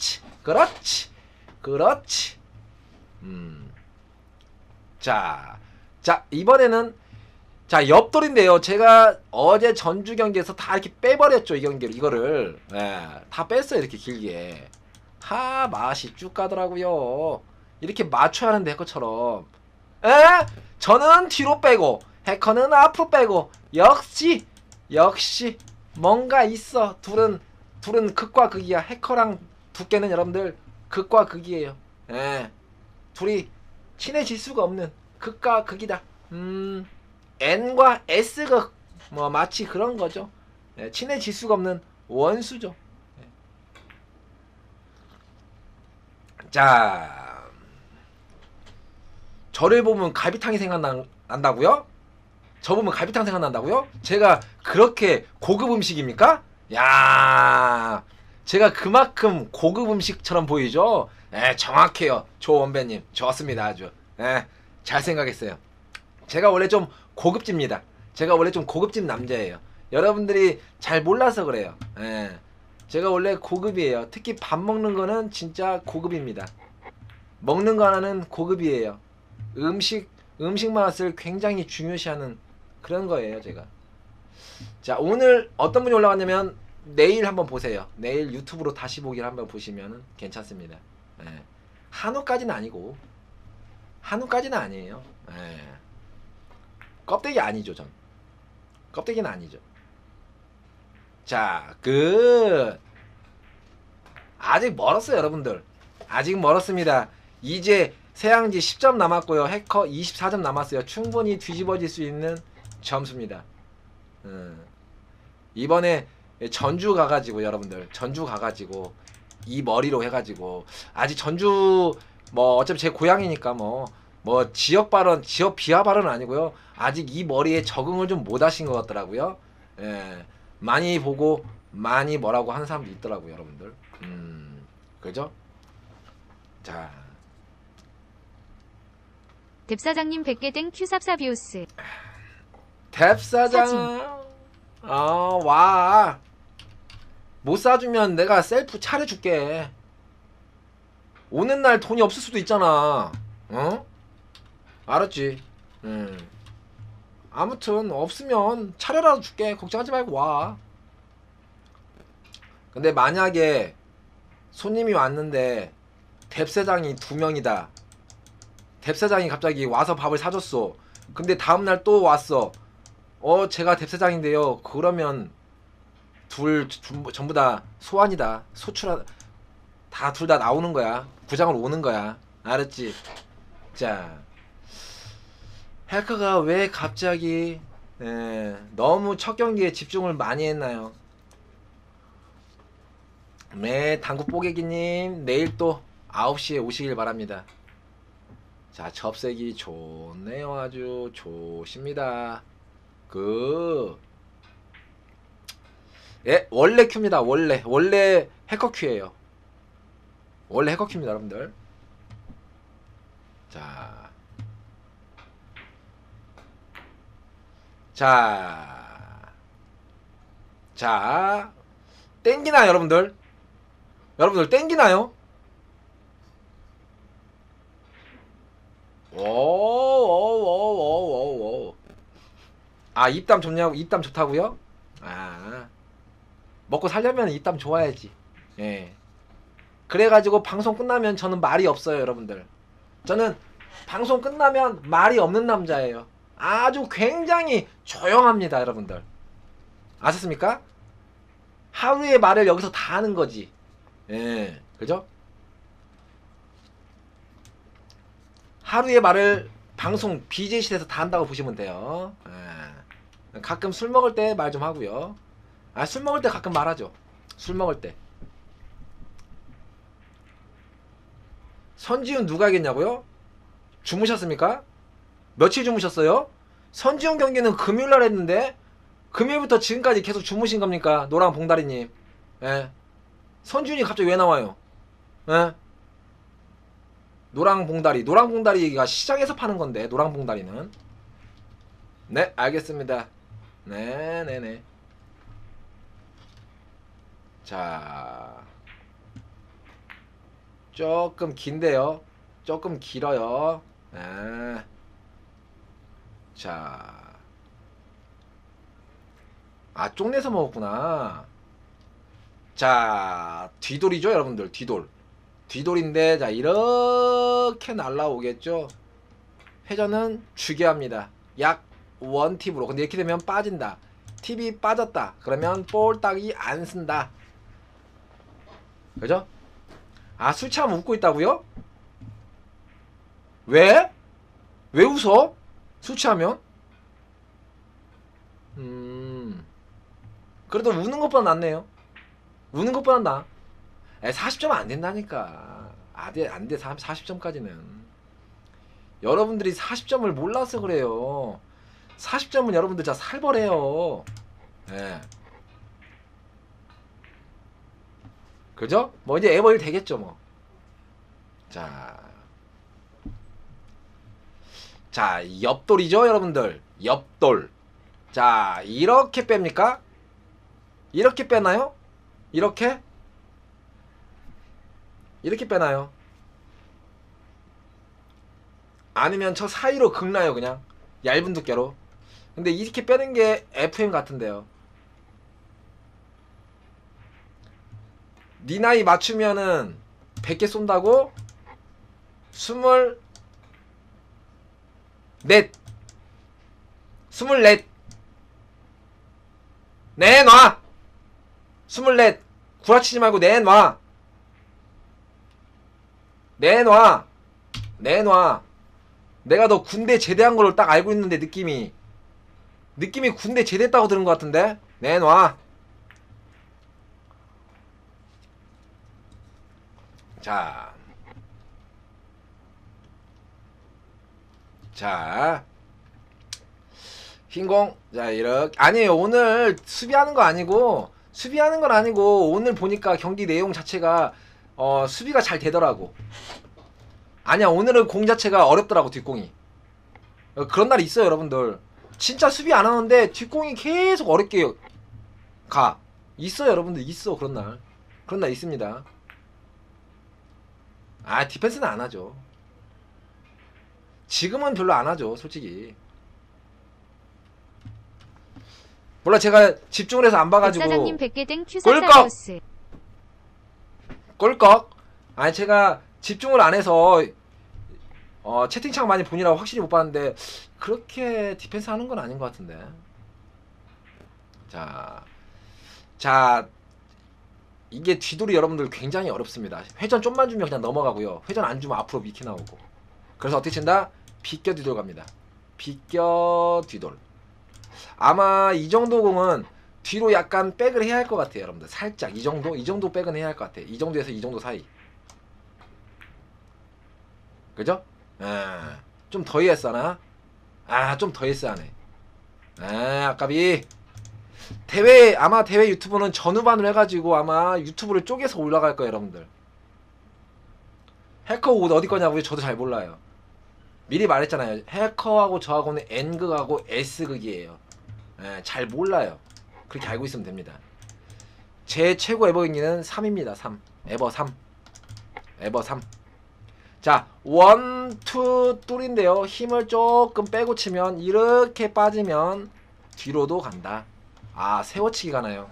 자 이번에는 자 옆돌인데요. 제가 어제 전주 경기에서 다 이렇게 빼버렸죠. 이 경기를 이거를 다 뺐어요. 이렇게 길게 다 맛이 쭉 가더라고요. 이렇게 맞춰야 하는데 해커처럼 저는 뒤로 빼고 해커는 앞으로 빼고 역시 뭔가 있어. 둘은 극과 극이야. 해커랑 두께는 여러분들 극과 극이에요. 예. 둘이 친해질 수가 없는 극과 극이다. N과 S극 뭐 마치 그런 거죠. 예, 친해질 수가 없는 원수죠. 예. 자, 저를 보면 갈비탕이 생각난다고요? 저 보면 갈비탕 생각난다고요? 제가 그렇게 고급 음식입니까? 야, 제가 그만큼 고급 음식처럼 보이죠? 예, 정확해요. 조원배님. 좋습니다. 아주. 예, 잘 생각했어요. 제가 원래 좀 고급집니다. 제가 원래 좀 고급집 남자예요. 여러분들이 잘 몰라서 그래요. 예, 제가 원래 고급이에요. 특히 밥 먹는 거는 진짜 고급입니다. 먹는 거 하나는 고급이에요. 음식 맛을 굉장히 중요시하는 그런 거예요, 제가. 자, 오늘 어떤 분이 올라왔냐면 내일 한번 보세요. 내일 유튜브로 다시 보기를 한번 보시면 괜찮습니다. 예. 한우까지는 아니고, 한우까지는 아니에요. 예. 껍데기 아니죠, 전. 껍데기는 아니죠. 자, 아직 멀었어요, 여러분들. 아직 멀었습니다. 이제 세양지 10점 남았고요. 해커 24점 남았어요. 충분히 뒤집어질 수 있는 점수입니다. 이번에 전주 가가지고 여러분들 전주 가가지고 이 머리로 해가지고 아직 전주 뭐 어차피 제 고향이니까 뭐 지역 비하 발언은 아니고요. 아직 이 머리에 적응을 좀 못하신 것 같더라고요. 예, 많이 보고 많이 뭐라고 하는 사람도 있더라고요, 여러분들. 그죠? 자, 뎁사장님 100개 땡 큐삽사비우스. 뎁사장 와. 못 사주면 내가 셀프 차려줄게. 오는 날 돈이 없을 수도 있잖아. 어? 알았지? 아무튼 없으면 차려라도 줄게. 걱정하지 말고 와. 근데 만약에 손님이 왔는데 뎁사장이 2명이다. 뎁사장이 갑자기 와서 밥을 사줬어. 근데 다음날 또 왔어. 제가 뎁사장인데요. 그러면 전부 다 소환이다. 둘 다 나오는 거야. 구장으로 오는 거야. 알았지? 자, 해커가 왜 갑자기 너무 첫 경기에 집중을 많이 했나요? 네, 당구 뽀개기님 내일 또 9시에 오시길 바랍니다. 자, 접색이 좋네요. 아주 좋습니다. 예, 원래 큐입니다. 원래 해커 큐예요. 원래 해커 큐입니다, 여러분들. 자, 땡기나요, 여러분들? 여러분들 땡기나요? 오. 아, 입담 좋냐고? 입담 좋다고요? 아, 먹고 살려면 입담 좋아야지. 예. 그래가지고 방송 끝나면 저는 말이 없어요, 여러분들. 저는 방송 끝나면 말이 없는 남자예요. 아주 굉장히 조용합니다, 여러분들. 아셨습니까? 하루의 말을 여기서 다 하는 거지. 예, 그죠? 하루의 말을 방송 BJ실에서 다 한다고 보시면 돼요. 예. 가끔 술 먹을 때 말 좀 하고요. 아, 술 먹을 때 가끔 말하죠. 술 먹을 때. 선지훈 누가 이겼냐고요? 주무셨습니까? 며칠 주무셨어요? 선지훈 경기는 금요일날 했는데 금요일부터 지금까지 계속 주무신 겁니까? 노랑 봉다리님. 예. 선지훈이 갑자기 왜 나와요? 예? 노랑봉다리가 시장에서 파는 건데, 노랑봉다리는. 네, 알겠습니다. 네네네. 자, 조금 긴데요. 조금 길어요. 네. 자, 아, 쪽내서 먹었구나. 자, 뒤돌이죠, 여러분들. 뒤돌인데, 자, 이렇게 날라오겠죠. 회전은 주게 합니다. 약 1팁으로. 근데 이렇게 되면 빠진다. TV 빠졌다. 그러면 볼따기 안 쓴다. 그죠? 아, 술 취하면 웃고 있다고요? 왜? 왜 웃어? 술 취하면? 그래도 우는 것보다 낫네요. 우는 것보다 나. 40점 안 된다니까. 안 돼, 40점까지는. 여러분들이 40점을 몰라서 그래요. 40점은 여러분들 다 살벌해요. 예. 그죠? 뭐 이제 에버일 되겠죠 뭐. 자, 옆돌이죠 여러분들. 옆돌. 자, 이렇게 뺍니까? 이렇게 빼나요? 이렇게? 이렇게 빼나요? 아니면 저 사이로 긁나요 그냥? 얇은 두께로? 근데 이렇게 빼는 게 FM 같은데요. 니 나이 맞추면은 100개 쏜다고? 24 내놔! 24 구라치지 말고 내놔! 내놔! 내가 너 군대 제대한 걸로 딱 알고 있는데 느낌이 군대 제대했다고 들은 것 같은데? 내놔! 자, 흰공. 자, 이렇게. 아니에요. 오늘 수비하는 건 아니고 오늘 보니까 경기 내용 자체가 수비가 잘 되더라고. 아니야, 오늘은 공 자체가 어렵더라고. 뒷공이 그런 날이 있어요 여러분들. 진짜 수비 안 하는데 뒷공이 계속 어렵게 가. 있어요 여러분들. 있어. 그런 날 있습니다. 아, 디펜스는 안 하죠. 지금은 별로 안 하죠 솔직히. 몰라, 제가 집중을 해서 안 봐가지고. 사장님 100개 땡 꿀꺽! 큐사사우스. 꿀꺽. 아니, 제가 집중을 안 해서 채팅창 많이 보니라고 확실히 못 봤는데 그렇게 디펜스 하는 건 아닌 것 같은데. 자, 이게 뒤돌이 여러분들 굉장히 어렵습니다. 회전 좀만 주면 그냥 넘어가고요. 회전 안 주면 앞으로 미키 나오고. 그래서 어떻게 친다? 비껴 뒤돌 갑니다. 비껴 뒤돌. 아마 이 정도 공은 뒤로 약간 백을 해야 할 것 같아요 여러분들. 살짝 이 정도 백은 해야 할 것 같아. 이 정도에서 이 정도 사이. 그죠? 좀 더 했어나? 좀 더 했어 하네. 아까비. 아마 대회 유튜브는 전후반으로 해가지고 아마 유튜브를 쪼개서 올라갈 거예요 여러분들. 해커 옷 어디 거냐고요? 저도 잘 몰라요. 미리 말했잖아요. 해커하고 저하고는 N극하고 S극이에요. 잘 몰라요. 그렇게 알고 있으면 됩니다. 제 최고 에버 경기는 3입니다. 3. 에버 3. 자, 1, 2, 3인데요. 힘을 조금 빼고 치면 이렇게 빠지면 뒤로도 간다. 아, 세워치기 가나요?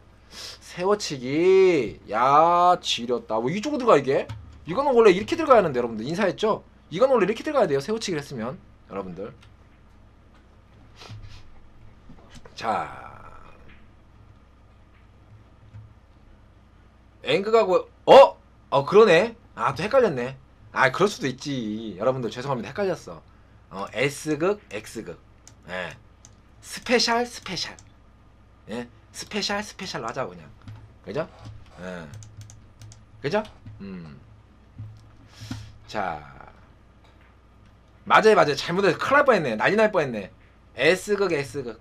세워치기. 야, 지렸다. 뭐 이쪽으로 들어가 이게? 이거는 원래 이렇게 들어가야 하는데 여러분들 인사했죠? 이건 원래 이렇게 들어가야 돼요. 세워치기를 했으면 여러분들. 자, 앵그가고 그러네. 또 헷갈렸네. 그럴 수도 있지. 여러분들 죄송합니다. 헷갈렸어. S극, X극. 예. 스페셜. 예. 스페셜로 하자고 그냥. 그죠? 예. 그죠? 자, 맞아요. 잘못해서 큰일 날 뻔했네. 난리 날 뻔했네. S극. S극.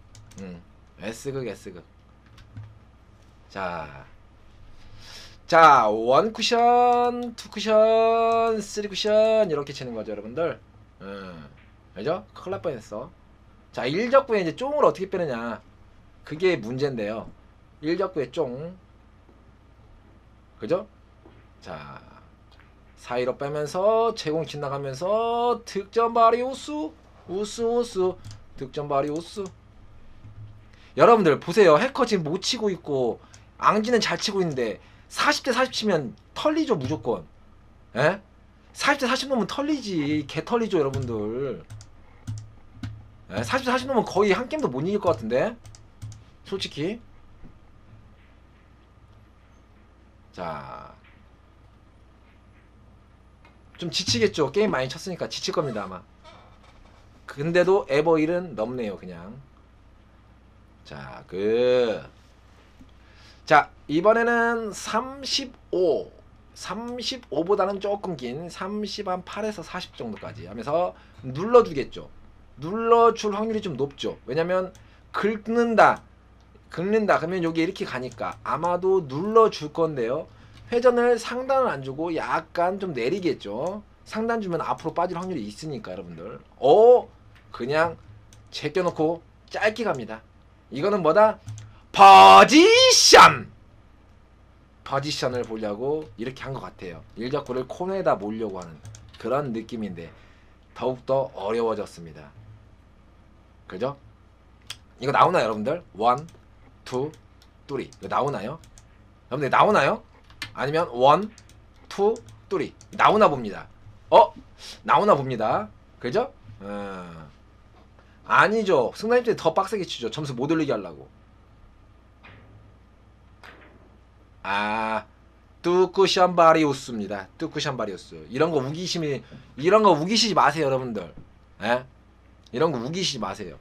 자, 1 쿠션, 2 쿠션, 3 쿠션 이렇게 치는 거죠, 여러분들. 알죠? 큰일 날 뻔했어. 자, 1적구에 이제 쫑을 어떻게 빼느냐. 그게 문제인데요. 1적구에 쫑. 그죠? 자, 사이로 빼면서 제공 지나가면서 득점 발이 우수. 득점 발이 우수. 여러분들 보세요. 해커 지금 못 치고 있고 앙지는 잘 치고 있는데 40대 40 치면 털리죠 무조건. 에? 40대 40 넘으면 털리지. 개 털리죠 여러분들. 40대 40 넘으면 거의 한 게임도 못 이길 것 같은데 솔직히. 자, 좀 지치겠죠. 게임 많이 쳤으니까 지칠 겁니다 아마. 근데도 에버 1은 넘네요 그냥. 자, 자, 이번에는 35보다는 조금 긴 30 한 8에서 40 정도까지 하면서 눌러주겠죠. 눌러줄 확률이 좀 높죠. 왜냐면 긁는다 그러면 여기 이렇게 가니까 아마도 눌러줄 건데요. 회전을 상단을 안 주고 약간 좀 내리겠죠. 상단 주면 앞으로 빠질 확률이 있으니까 여러분들. 그냥 제껴놓고 짧게 갑니다. 이거는 뭐다? 포지션을 보려고 이렇게 한 것 같아요. 일적구를 코너에다 몰려고 하는 그런 느낌인데 더욱더 어려워졌습니다. 그죠? 이거 나오나요 여러분들? 1, 2, 3 이거 나오나요? 여러분들 나오나요? 아니면 1, 2, 3 나오나 봅니다. 나오나 봅니다. 그죠? 아니죠. 승나님 때 더 빡세게 치죠. 점수 못 올리게 하려고. 뚜쿠션바리우스입니다. 뚜쿠션바리우스. 이런 거 우기시지 마세요 여러분들. 예? 이런 거 우기시지 마세요.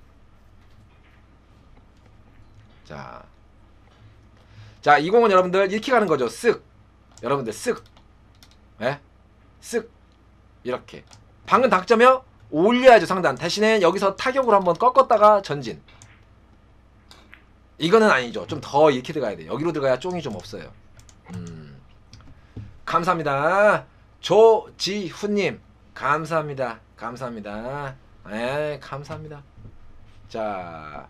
자, 이 공은 여러분들 이렇게 가는 거죠. 쓱. 여러분들 쓱. 예? 쓱. 이렇게. 방금 닥점이요? 올려야죠 상단. 대신에 여기서 타격으로 한번 꺾었다가 전진. 이거는 아니죠. 좀 더 이렇게 들어가야 돼요. 여기로 들어가야 쫑이 좀 없어요. 감사합니다. 조지훈님 감사합니다. 감사합니다. 감사합니다. 자,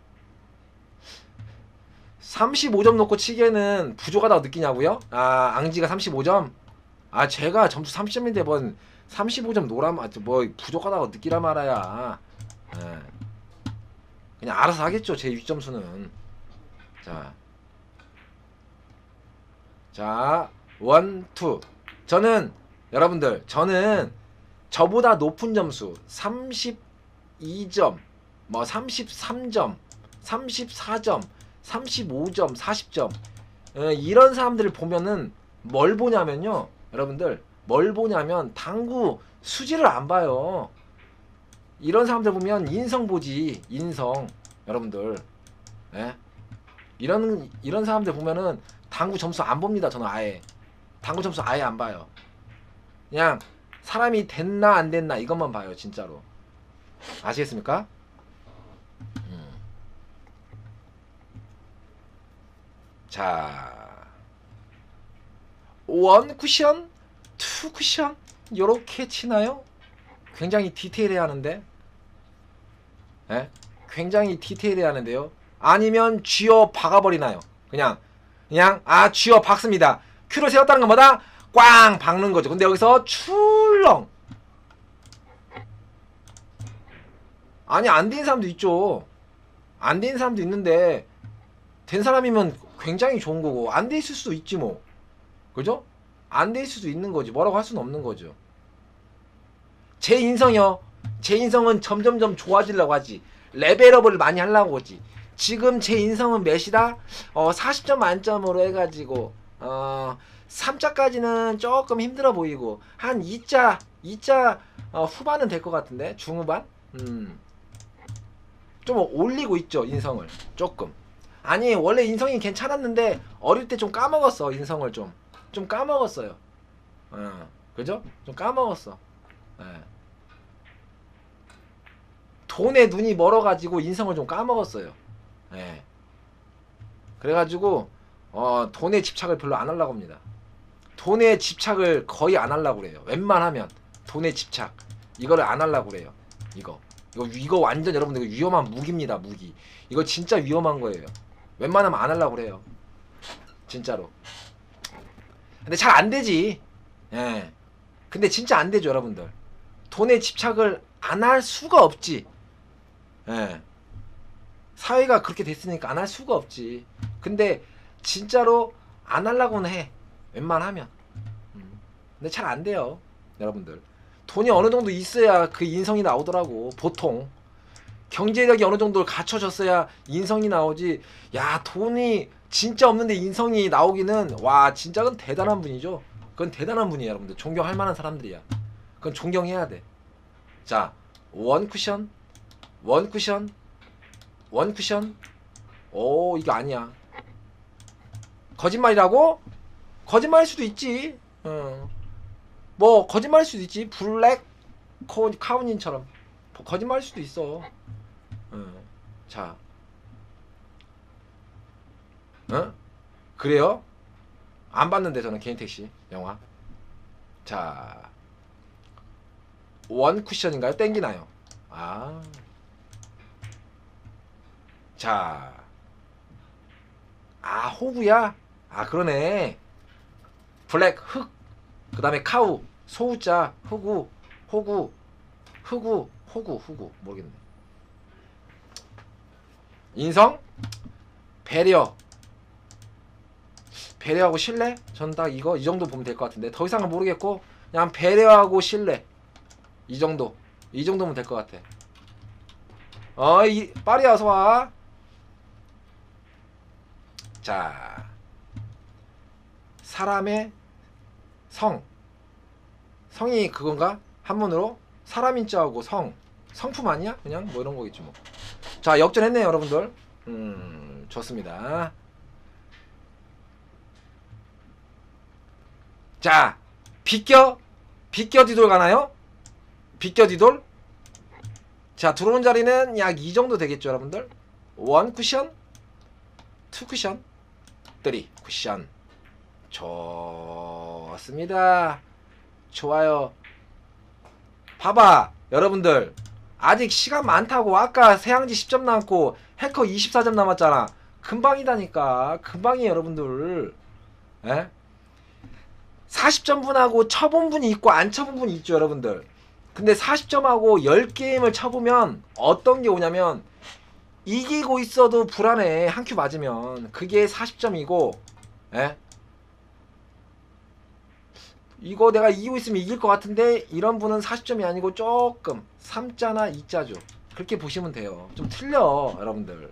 35점 놓고 치기에는 부족하다고 느끼냐고요? 앙지가 35점? 제가 점수 30점인데 뭔 35점 노라면 뭐 부족하다고 느끼라 말아야. 그냥 알아서 하겠죠 제 6점수는. 자 1, 2 여러분들 저는 저보다 높은 점수 32점 뭐 33점 34점 35점 40점 이런 사람들을 보면은 뭘 보냐면요 여러분들 뭘 보냐면 당구 수지를 안 봐요. 이런 사람들 보면 인성 보지. 인성. 여러분들 이런 사람들 보면은 당구 점수 안 봅니다. 저는 아예 당구 점수 아예 안 봐요. 그냥 사람이 됐나 안 됐나 이것만 봐요. 진짜로. 아시겠습니까? 자 1 쿠션 2 쿠션 요렇게 치나요? 굉장히 디테일해야 하는데 굉장히 디테일해야 하는데요. 아니면 쥐어 박아버리나요? 그냥 쥐어 박습니다. 큐를 세웠다는 건 뭐다? 꽝 박는 거죠. 근데 여기서 출렁 안 된 사람도 있죠. 안 된 사람도 있는데 된 사람이면 굉장히 좋은 거고 안 돼 있을 수도 있지 뭐. 그죠? 안 돼 있을 수도 있는 거지. 뭐라고 할 수는 없는 거죠. 제 인성이요. 제 인성은 점점점 좋아지려고 하지. 레벨업을 많이 하려고 하지. 지금 제 인성은 몇이다? 40점 만점으로 해가지고 3자까지는 조금 힘들어 보이고 한 2자 후반은 될 것 같은데 중후반? 좀 올리고 있죠 인성을 조금. 아니 원래 인성이 괜찮았는데 어릴 때 좀 까먹었어. 인성을 좀 까먹었어요. 그죠? 좀 까먹었어. 돈에 눈이 멀어가지고 인성을 좀 까먹었어요. 그래가지고 돈에 집착을 별로 안 하려고 합니다. 돈에 집착을 거의 안 하려고 그래요. 웬만하면 돈에 집착 이거를 안 하려고 그래요. 이거 완전 여러분들 이거 위험한 무기입니다. 무기. 이거 진짜 위험한 거예요. 웬만하면 안 하려고 그래요. 진짜로. 근데 잘 안 되지. 근데 진짜 안 되죠 여러분들. 돈에 집착을 안 할 수가 없지. 사회가 그렇게 됐으니까 안 할 수가 없지. 근데 진짜로 안 하려고는 해. 웬만하면. 근데 잘 안 돼요 여러분들. 돈이 어느 정도 있어야 그 인성이 나오더라고. 보통 경제력이 어느 정도 갖춰졌어야 인성이 나오지. 야, 돈이 진짜 없는데 인성이 나오기는, 와, 진짜 그건 대단한 분이죠. 그건 대단한 분이야, 여러분들. 존경할 만한 사람들이야. 그건 존경해야 돼. 자, 원 쿠션, 원 쿠션, 원 쿠션. 오, 이거 아니야. 거짓말이라고? 거짓말일 수도 있지. 뭐 거짓말일 수도 있지. 블랙 카우닌처럼 거짓말일 수도 있어. 자, 그래요? 안 봤는데 저는 개인 택시 영화. 자, 원 쿠션인가요? 땡기나요? 아, 자, 아, 호구야? 아, 그러네. 블랙 흑, 그 다음에 카우 소우자, 흑우, 호구, 흑우, 호구 모르겠네. 인성, 배려, 배려하고 신뢰. 전 딱 이거 이 정도 보면 될 것 같은데 더 이상은 모르겠고 그냥 배려하고 신뢰 이 정도면 될 것 같아. 이 파리야 어서 와. 자, 사람의 성이 그건가? 한문으로 사람인자하고 성품 아니야? 그냥 뭐 이런 거겠지 뭐. 자, 역전했네요 여러분들. 좋습니다. 자, 비껴 뒤돌 가나요? 비껴 뒤돌. 자, 들어온 자리는 약 이 정도 되겠죠 여러분들. 원 쿠션, 투 쿠션, 쓰리 쿠션. 좋습니다. 좋아요. 봐봐 여러분들, 아직 시간 많다고. 아까 세양지 10점 남았고 해커 24점 남았잖아. 금방이다니까. 금방이에요 여러분들. 에? 40점 분하고 쳐본 분이 있고 안 쳐본 분이 있죠 여러분들. 근데 40점하고 10게임을 쳐보면 어떤 게 오냐면 이기고 있어도 불안해. 한 큐 맞으면. 그게 40점이고, 에? 이거 내가 이기고 있으면 이길 것 같은데 이런 분은 40점이 아니고 조금 3자나 2자죠. 그렇게 보시면 돼요. 좀 틀려 여러분들.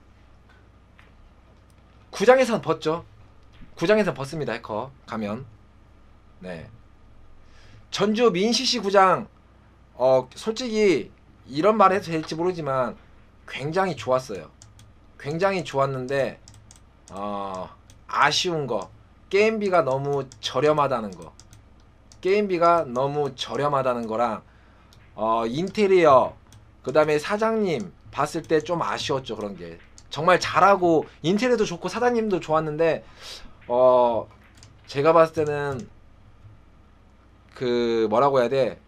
구장에선 벗죠. 구장에선 벗습니다 해커 가면. 네, 전주 민CC 구장 솔직히 이런 말 해도 될지 모르지만 굉장히 좋았어요. 굉장히 좋았는데 아쉬운 거, 게임비가 너무 저렴하다는 거. 게임비가 너무 저렴하다는 거랑 인테리어, 그 다음에 사장님 봤을 때 좀 아쉬웠죠. 그런 게 정말 잘하고 인테리어도 좋고 사장님도 좋았는데 제가 봤을 때는 그 뭐라고 해야 돼,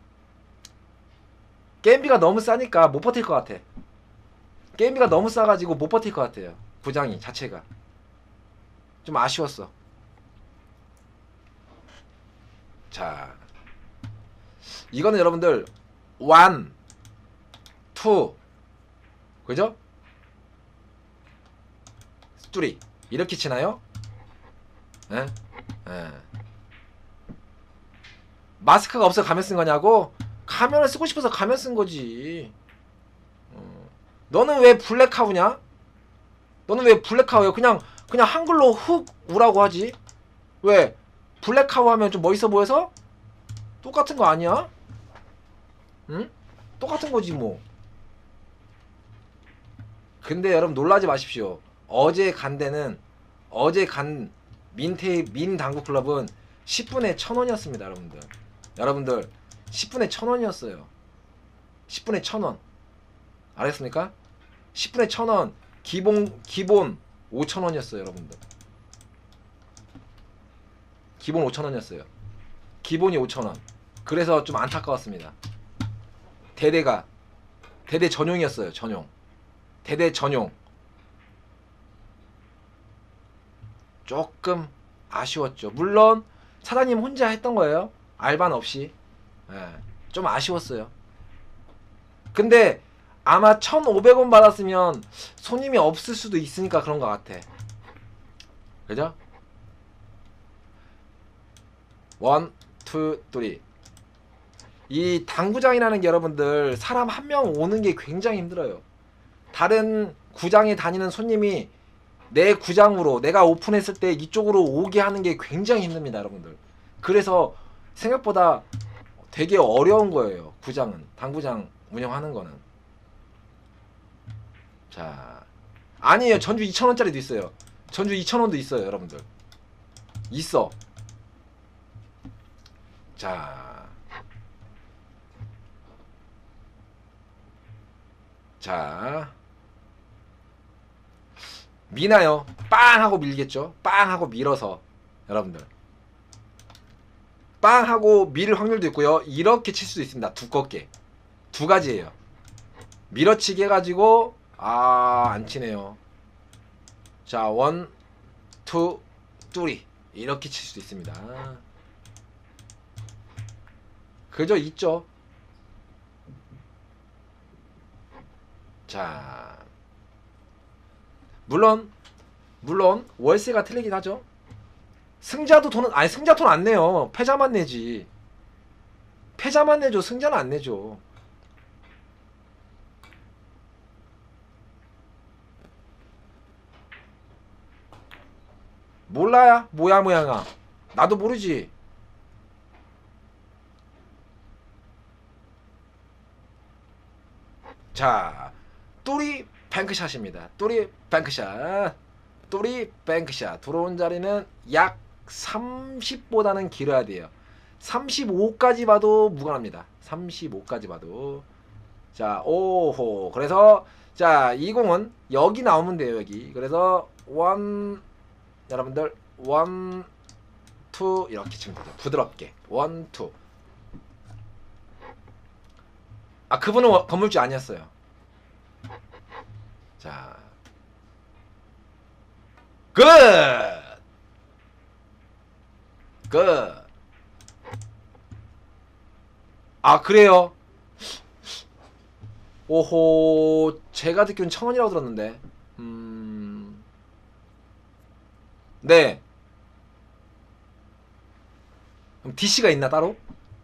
게임비가 너무 싸니까 못 버틸 것 같아. 게임비가 너무 싸가지고 못 버틸 것 같아요. 구장이 자체가 좀 아쉬웠어. 자, 이거는 여러분들 1, 2, 그죠? 3 이렇게 치나요? 에? 에. 마스크가 없어 가면 쓴 거냐고? 가면을 쓰고 싶어서 가면 쓴 거지. 너는 왜 블랙하우냐? 너는 왜 블랙하우야? 그냥 한글로 흑우라고 하지. 왜? 블랙하우 하면 좀 멋있어 보여서? 똑같은 거 아니야? 응? 똑같은 거지 뭐. 근데 여러분 놀라지 마십시오. 어제 간 민 당구 클럽은 10분에 1,000원이었습니다 여러분들. 여러분들 10분에 1,000원이었어요 10분에 1,000원 알았습니까? 10분에 1,000원. 기본 5,000원이었어요 여러분들. 기본 5,000원이었어요. 기본이 5,000원. 그래서 좀 안타까웠습니다. 대대 전용이었어요. 전용. 대대 전용. 조금 아쉬웠죠. 물론 사장님 혼자 했던 거예요. 알바는 없이. 예, 좀 아쉬웠어요. 근데 아마 1,500원 받았으면 손님이 없을 수도 있으니까 그런 것 같아. 그죠? 1, 2, 3. 이 당구장이라는 게 여러분들 사람 한 명 오는 게 굉장히 힘들어요. 다른 구장에 다니는 손님이 내 구장으로 내가 오픈했을 때 이쪽으로 오게 하는 게 굉장히 힘듭니다, 여러분들. 그래서 생각보다 되게 어려운 거예요. 구장은, 당구장 운영하는 거는. 자, 아니에요. 전주 2,000원짜리도 있어요. 전주 2,000원도 있어요, 여러분들. 있어. 자, 미나요. 빵 하고 밀겠죠. 빵 하고 밀어서 여러분들 빵 하고 밀 확률도 있고요. 이렇게 칠 수도 있습니다. 두껍게. 두 가지예요. 밀어치기 해가지고 안 치네요. 자, 1, 2, 3 이렇게 칠 수도 있습니다. 그죠? 있죠. 자, 물론 월세가 틀리긴 하죠. 승자도 돈은, 아니 승자 돈 안 내요. 패자만 내지. 패자만 내죠. 승자는 안 내죠. 몰라야 모양아. 나도 모르지. 자, 뚜리 뱅크샷입니다. 뚜리 뱅크샷. 뚜리 뱅크샷. 들어온 자리는 약 30보다는 길어야 돼요. 35까지 봐도 무관합니다. 35까지 봐도. 자, 오호. 그래서 자, 이 공은 여기 나오면 돼요. 여기. 그래서 여러분들 1, 2 이렇게 치면 되죠. 부드럽게 1, 2. 아, 그분은 건물주 아니었어요. 자, 굿! 굿! 아, 그래요? 오호, 제가 듣기로는 1,000원이라고 들었는데. 네. 그럼 DC가 있나 따로?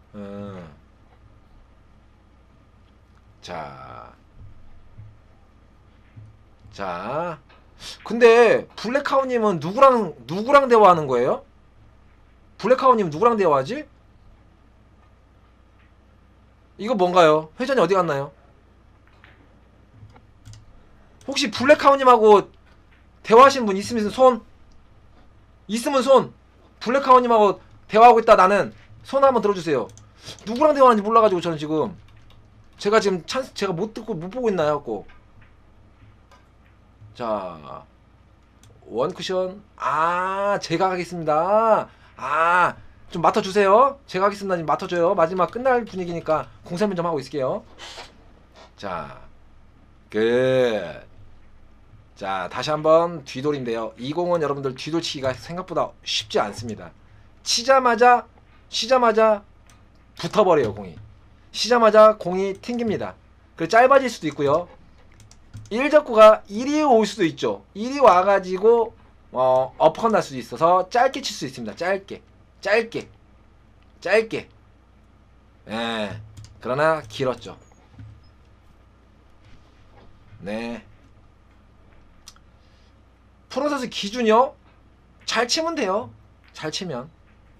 자, 근데 블랙하우님은 누구랑 대화하는 거예요? 블랙하우님 누구랑 대화하지? 이거 뭔가요? 회전이 어디 갔나요? 혹시 블랙하우님하고 대화하시는 분 있으면 손? 있으면 손! 블랙하우님하고 대화하고 있다 나는 손 한번 들어주세요. 누구랑 대화하는지 몰라가지고 저는 지금 제가 지금 제가 못 듣고 못 보고 있나요? 갖고. 자, 원 쿠션. 제가 가겠습니다. 좀 맡아주세요. 제가 하겠습니다. 지금 맡아줘요. 마지막 끝날 분위기니까 공사면 좀 하고 있을게요. 자, 끝. 자, 다시 한번 뒤돌인데요. 이 공은 여러분들 뒤돌치기가 생각보다 쉽지 않습니다. 시자마자 붙어버려요. 공이 시자마자 공이 튕깁니다. 그리고 짧아질 수도 있고요. 1적구가 1이 올 수도 있죠. 1이 와가지고 어퍼컷 날 수도 있어서 짧게 칠 수 있습니다. 짧게. 예. 그러나 길었죠. 네. 프로선수 기준이요? 잘 치면 돼요. 잘 치면.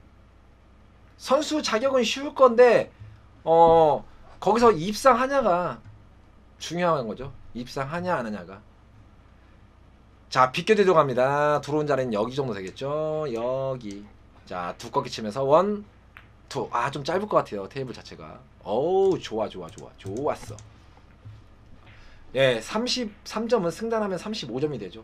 선수 자격은 쉬울 건데 거기서 입상하냐가 중요한 거죠. 입상하냐 안 하냐가. 자, 비껴대도 갑니다. 들어온 자리는 여기 정도 되겠죠. 여기. 자, 두껍게 치면서 1, 2. 좀 짧을 것 같아요. 테이블 자체가. 어우, 좋았어. 예, 33점은 승단하면 35점이 되죠.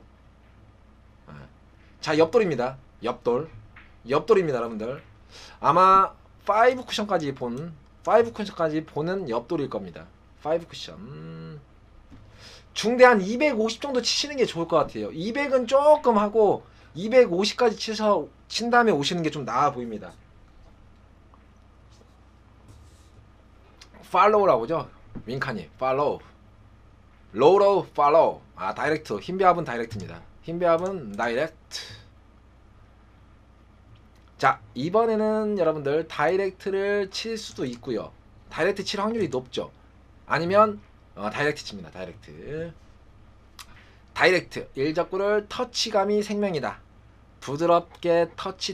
자, 옆돌입니다. 옆돌입니다, 여러분들. 아마 5 쿠션까지 보는 옆돌일 겁니다. 5 쿠션. 중대 한 250 정도 치시는 게 좋을 것 같아요. 200은 조금 하고 250까지 친 다음에 오시는 게 좀 나아 보입니다. 팔로우라고 하죠. 윙카님 팔로우. 로우로 팔로우. 다이렉트. 흰배합은 다이렉트입니다. 흰배합은 다이렉트. 자, 이번에는 여러분들 다이렉트를 칠 수도 있고요. 다이렉트 칠 확률이 높죠. 아니면 다이렉트 칩니다. 다이렉트 일적구를 터치감이 생명이다. 부드럽게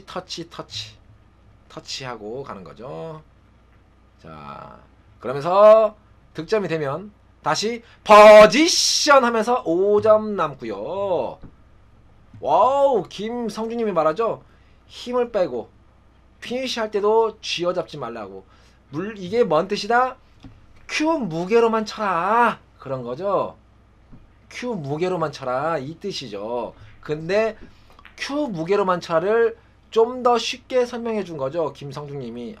터치하고 가는 거죠. 자, 그러면서 득점이 되면 다시 포지션 하면서 5점 남고요. 와우, 김성주님이 말하죠. 힘을 빼고 피니시 할 때도 쥐어잡지 말라고. 이게 뭔 뜻이다? 큐 무게로만 쳐라, 그런 거죠. 큐 무게로만 쳐라, 이 뜻이죠. 근데 큐 무게로만 쳐를 좀 더 쉽게 설명해 준 거죠, 김성중님이.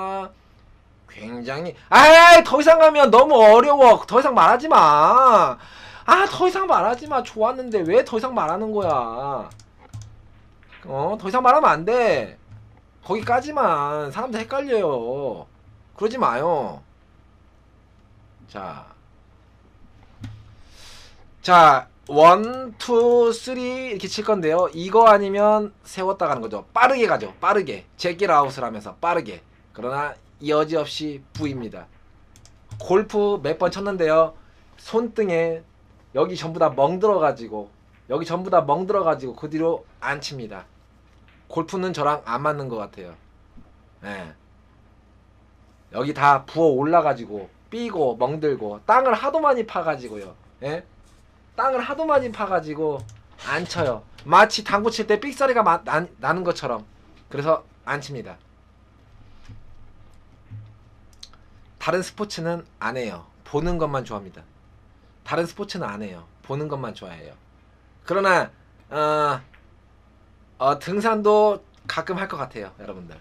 굉장히 더 이상 가면 너무 어려워. 더 이상 말하지 마. 더 이상 말하지 마. 좋았는데 왜 더 이상 말하는 거야? 더 이상 말하면 안 돼. 거기까지만. 사람들 헷갈려요. 그러지 마요. 자, 1, 2, 3 이렇게 칠 건데요. 이거 아니면 세웠다 가는 거죠. 빠르게 가죠. 빠르게. 제끼라웃을 하면서 빠르게. 그러나 여지없이 V입니다. 골프 몇 번 쳤는데요. 손등에 여기 전부 다 멍들어가지고 그 뒤로 안 칩니다. 골프는 저랑 안 맞는 것 같아요. 네. 여기 다 부어 올라가지고 삐고 멍들고 땅을 하도 많이 파가지고요. 예? 땅을 하도 많이 파가지고 안 쳐요. 마치 당구 칠 때 삑사리가 나는 것처럼. 그래서 안 칩니다. 다른 스포츠는 안 해요. 보는 것만 좋아합니다. 다른 스포츠는 안 해요. 보는 것만 좋아해요. 그러나 등산도 가끔 할 것 같아요, 여러분들.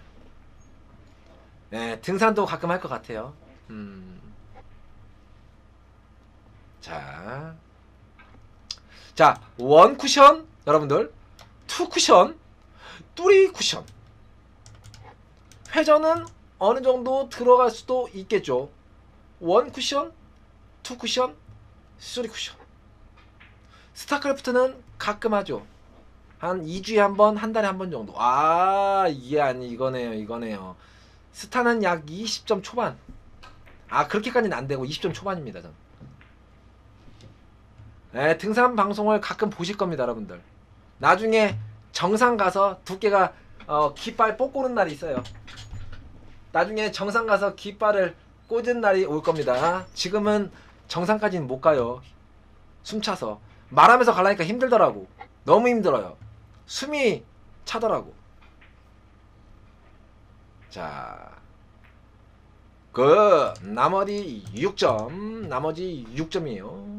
네, 등산도 가끔 할 것 같아요. 자, 1 쿠션 여러분들, 2 쿠션, 3 쿠션. 회전은 어느 정도 들어갈 수도 있겠죠. 1 쿠션, 2 쿠션, 3 쿠션. 스타크래프트는 가끔 하죠. 한 2주에 한 번, 한 달에 한 번 정도. 이거네요. 스타는 약 20점 초반. 그렇게까지는 안 되고 20점 초반입니다, 전. 네, 등산 방송을 가끔 보실 겁니다, 여러분들. 나중에 정상 가서 두께가 깃발 뽑고는 날이 있어요. 나중에 정상 가서 깃발을 꽂은 날이 올 겁니다. 지금은 정상까지는 못 가요. 숨차서. 말하면서 가려니까 힘들더라고. 너무 힘들어요. 숨이 차더라고. 자, 나머지 6점이에요.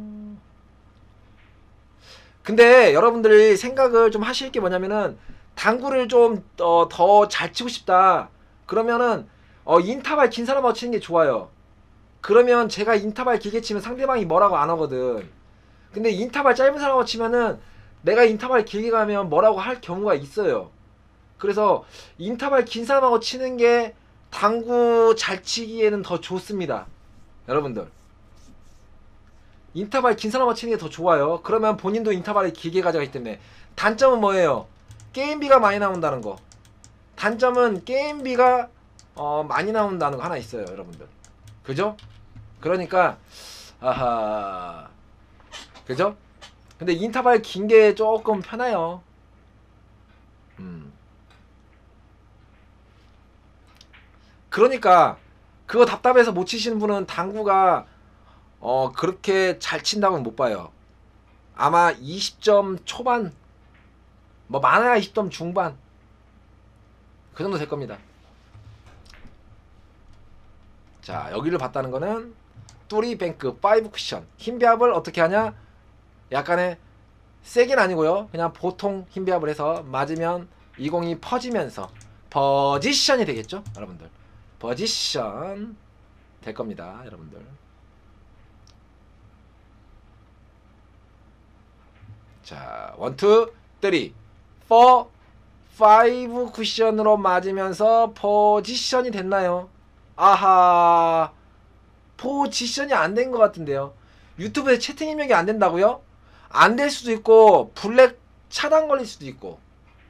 근데 여러분들이 생각을 좀 하실 게 뭐냐면은, 당구를 좀 더 잘 치고 싶다. 그러면은 인터벌 긴 사람하고 치는 게 좋아요. 그러면 제가 인터벌 길게 치면 상대방이 뭐라고 안 하거든. 근데 인터벌 짧은 사람하고 치면은 내가 인터벌 길게 가면 뭐라고 할 경우가 있어요. 그래서 인터벌 긴 사람하고 치는 게 당구 잘 치기에는 더 좋습니다, 여러분들. 인터벌 긴 사람하고 치는 게 더 좋아요. 그러면 본인도 인터벌을 길게 가져가기 때문에. 단점은 뭐예요? 게임비가 많이 나온다는 거. 단점은 게임비가 많이 나온다는 거 하나 있어요, 여러분들. 그죠? 그러니까 그죠? 근데 인터벌 긴 게 조금 편해요. 그러니까 그거 답답해서 못 치시는 분은 당구가 그렇게 잘 친다고는 못 봐요. 아마 20점 초반, 뭐 많아야 20점 중반, 그 정도 될 겁니다. 자, 여기를 봤다는 거는 뚜리뱅크 5 쿠션. 힘 배합을 어떻게 하냐? 약간의 세게는 아니고요, 그냥 보통 힘 배합을 해서 맞으면 이 공이 퍼지면서 포지션이 되겠죠, 여러분들. 포지션 될 겁니다, 여러분들. 자, 1, 2, 3, 4, 5 쿠션으로 맞으면서 포지션이 됐나요? 아하, 포지션이 안 된 것 같은데요. 유튜브에 채팅 입력이 안 된다고요? 안 될 수도 있고, 블랙 차단 걸릴 수도 있고.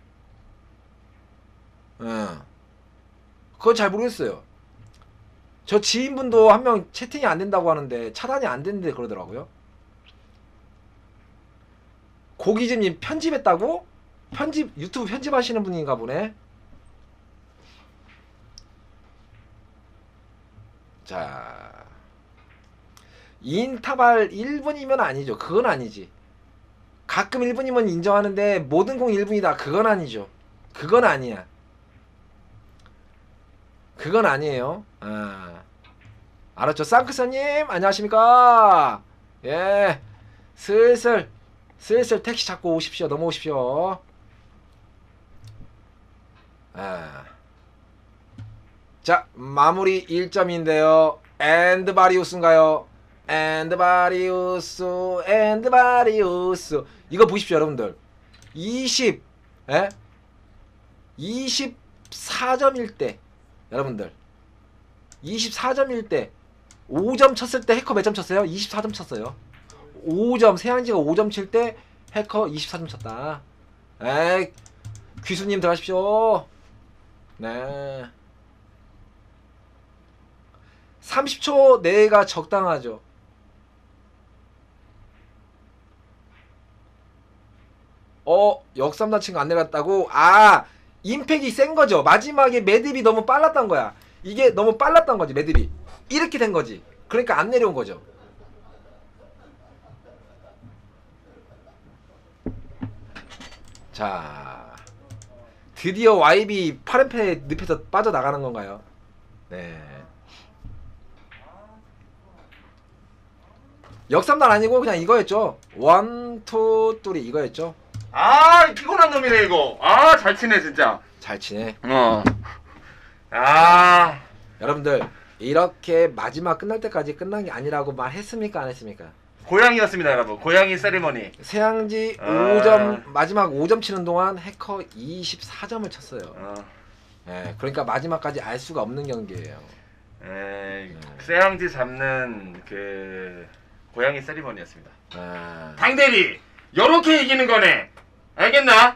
그건 잘 모르겠어요. 저 지인분도 한 명 채팅이 안 된다고 하는데 차단이 안 되는데 그러더라고요. 고기즈님 편집했다고? 편집 유튜브 편집하시는 분인가 보네. 자, 인터벌 1분이면 아니죠. 그건 아니지. 가끔 1분이면 인정하는데 모든 공 1분이다. 그건 아니죠. 그건 아니야. 그건 아니에요. 알았죠? 쌍크서님 안녕하십니까? 예, 슬슬 택시 잡고 오십시오. 넘어오십시오. 자, 마무리 1점인데요. 엔드바리우스인가요? 엔드바리우스 이거 보십시오 여러분들. 24점일 때 여러분들 24점일 때 5점 쳤을 때 해커 몇 점 쳤어요? 24점 쳤어요. 5점 세양지가 5점 칠 때 해커 24점 쳤다. 에이, 귀수님 들어가십시오. 네, 30초 내가 적당하죠. 역삼단 친구 안 내려갔다고? 임팩이 센 거죠. 마지막에 매듭이 너무 빨랐던 거야. 이게 너무 빨랐던 거지. 매듭이 이렇게 된 거지. 그러니까 안 내려온 거죠. 자, 드디어 YB 8연패 늪에서 빠져나가는 건가요? 네, 역삼단 아니고 그냥 이거였죠. 1, 2, 3 이거였죠. 피곤한 놈이네 이거. 잘 치네 진짜. 잘 치네. 여러분들 이렇게 마지막 끝날 때까지 끝난 게 아니라고 말했습니까? 안 했습니까? 고양이였습니다 여러분. 고양이 세리머니. 세양지 5점 마지막 5점 치는 동안 해커 24점을 쳤어요. 예, 그러니까 마지막까지 알 수가 없는 경기예요. 세양지 잡는 그 고양이 세리머니였습니다. 아, 당대리 요렇게 이기는 거네. 알겠나?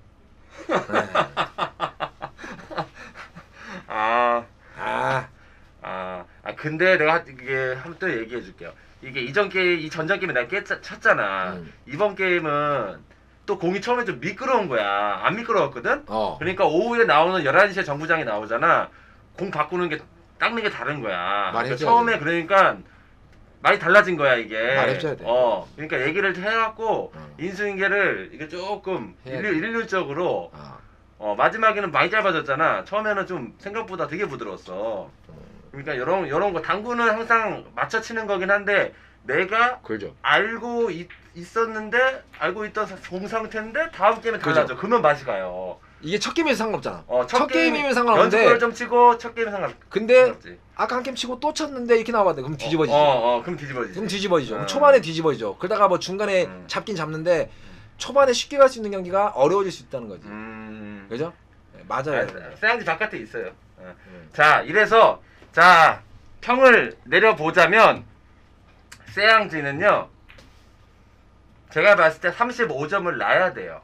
근데 내가 이게 한번 또 얘기해 줄게요. 이게 이전 게임, 이 전장 게임에 내가 쳤잖아. 이번 게임은 또 공이 처음에 좀 미끄러운 거야. 안 미끄러웠거든? 그러니까 오후에 나오는 11시에 정부장이 나오잖아. 공 바꾸는 게, 닦는 게 다른 거야. 그러니까 처음에 그러니까 많이 달라진 거야, 이게. 말해줘야 돼. 그러니까 얘기를 해갖고, 인수인계를 이게 조금 일률적으로, 마지막에는 많이 짧아졌잖아. 처음에는 좀 생각보다 되게 부드러웠어. 그러니까 요런 거 당구는 항상 맞춰 치는 거긴 한데 내가 그렇죠. 알고 있었는데 알고 있던 공 상태인데 다음 게임에 달라져. 그러면 맛이 가요. 이게 첫 게임에서 상관없잖아. 첫 게임이면 상관없는데 연습을 좀 치고 첫 게임에 상관없지. 근데 아까 한 게임 치고 또 쳤는데 이렇게 나왔는데 그럼 뒤집어지죠. 그럼 뒤집어지죠. 그럼 뒤집어지죠. 그럼 초반에 뒤집어지죠. 그러다가 뭐 중간에 잡긴 잡는데 초반에 쉽게 갈 수 있는 경기가 어려워질 수 있다는 거지. 그죠? 네, 맞아요. 세양지 바깥에 있어요. 자, 이래서 자, 평을 내려보자면 세양지는요 제가 봤을 때 35점을 놔야 돼요.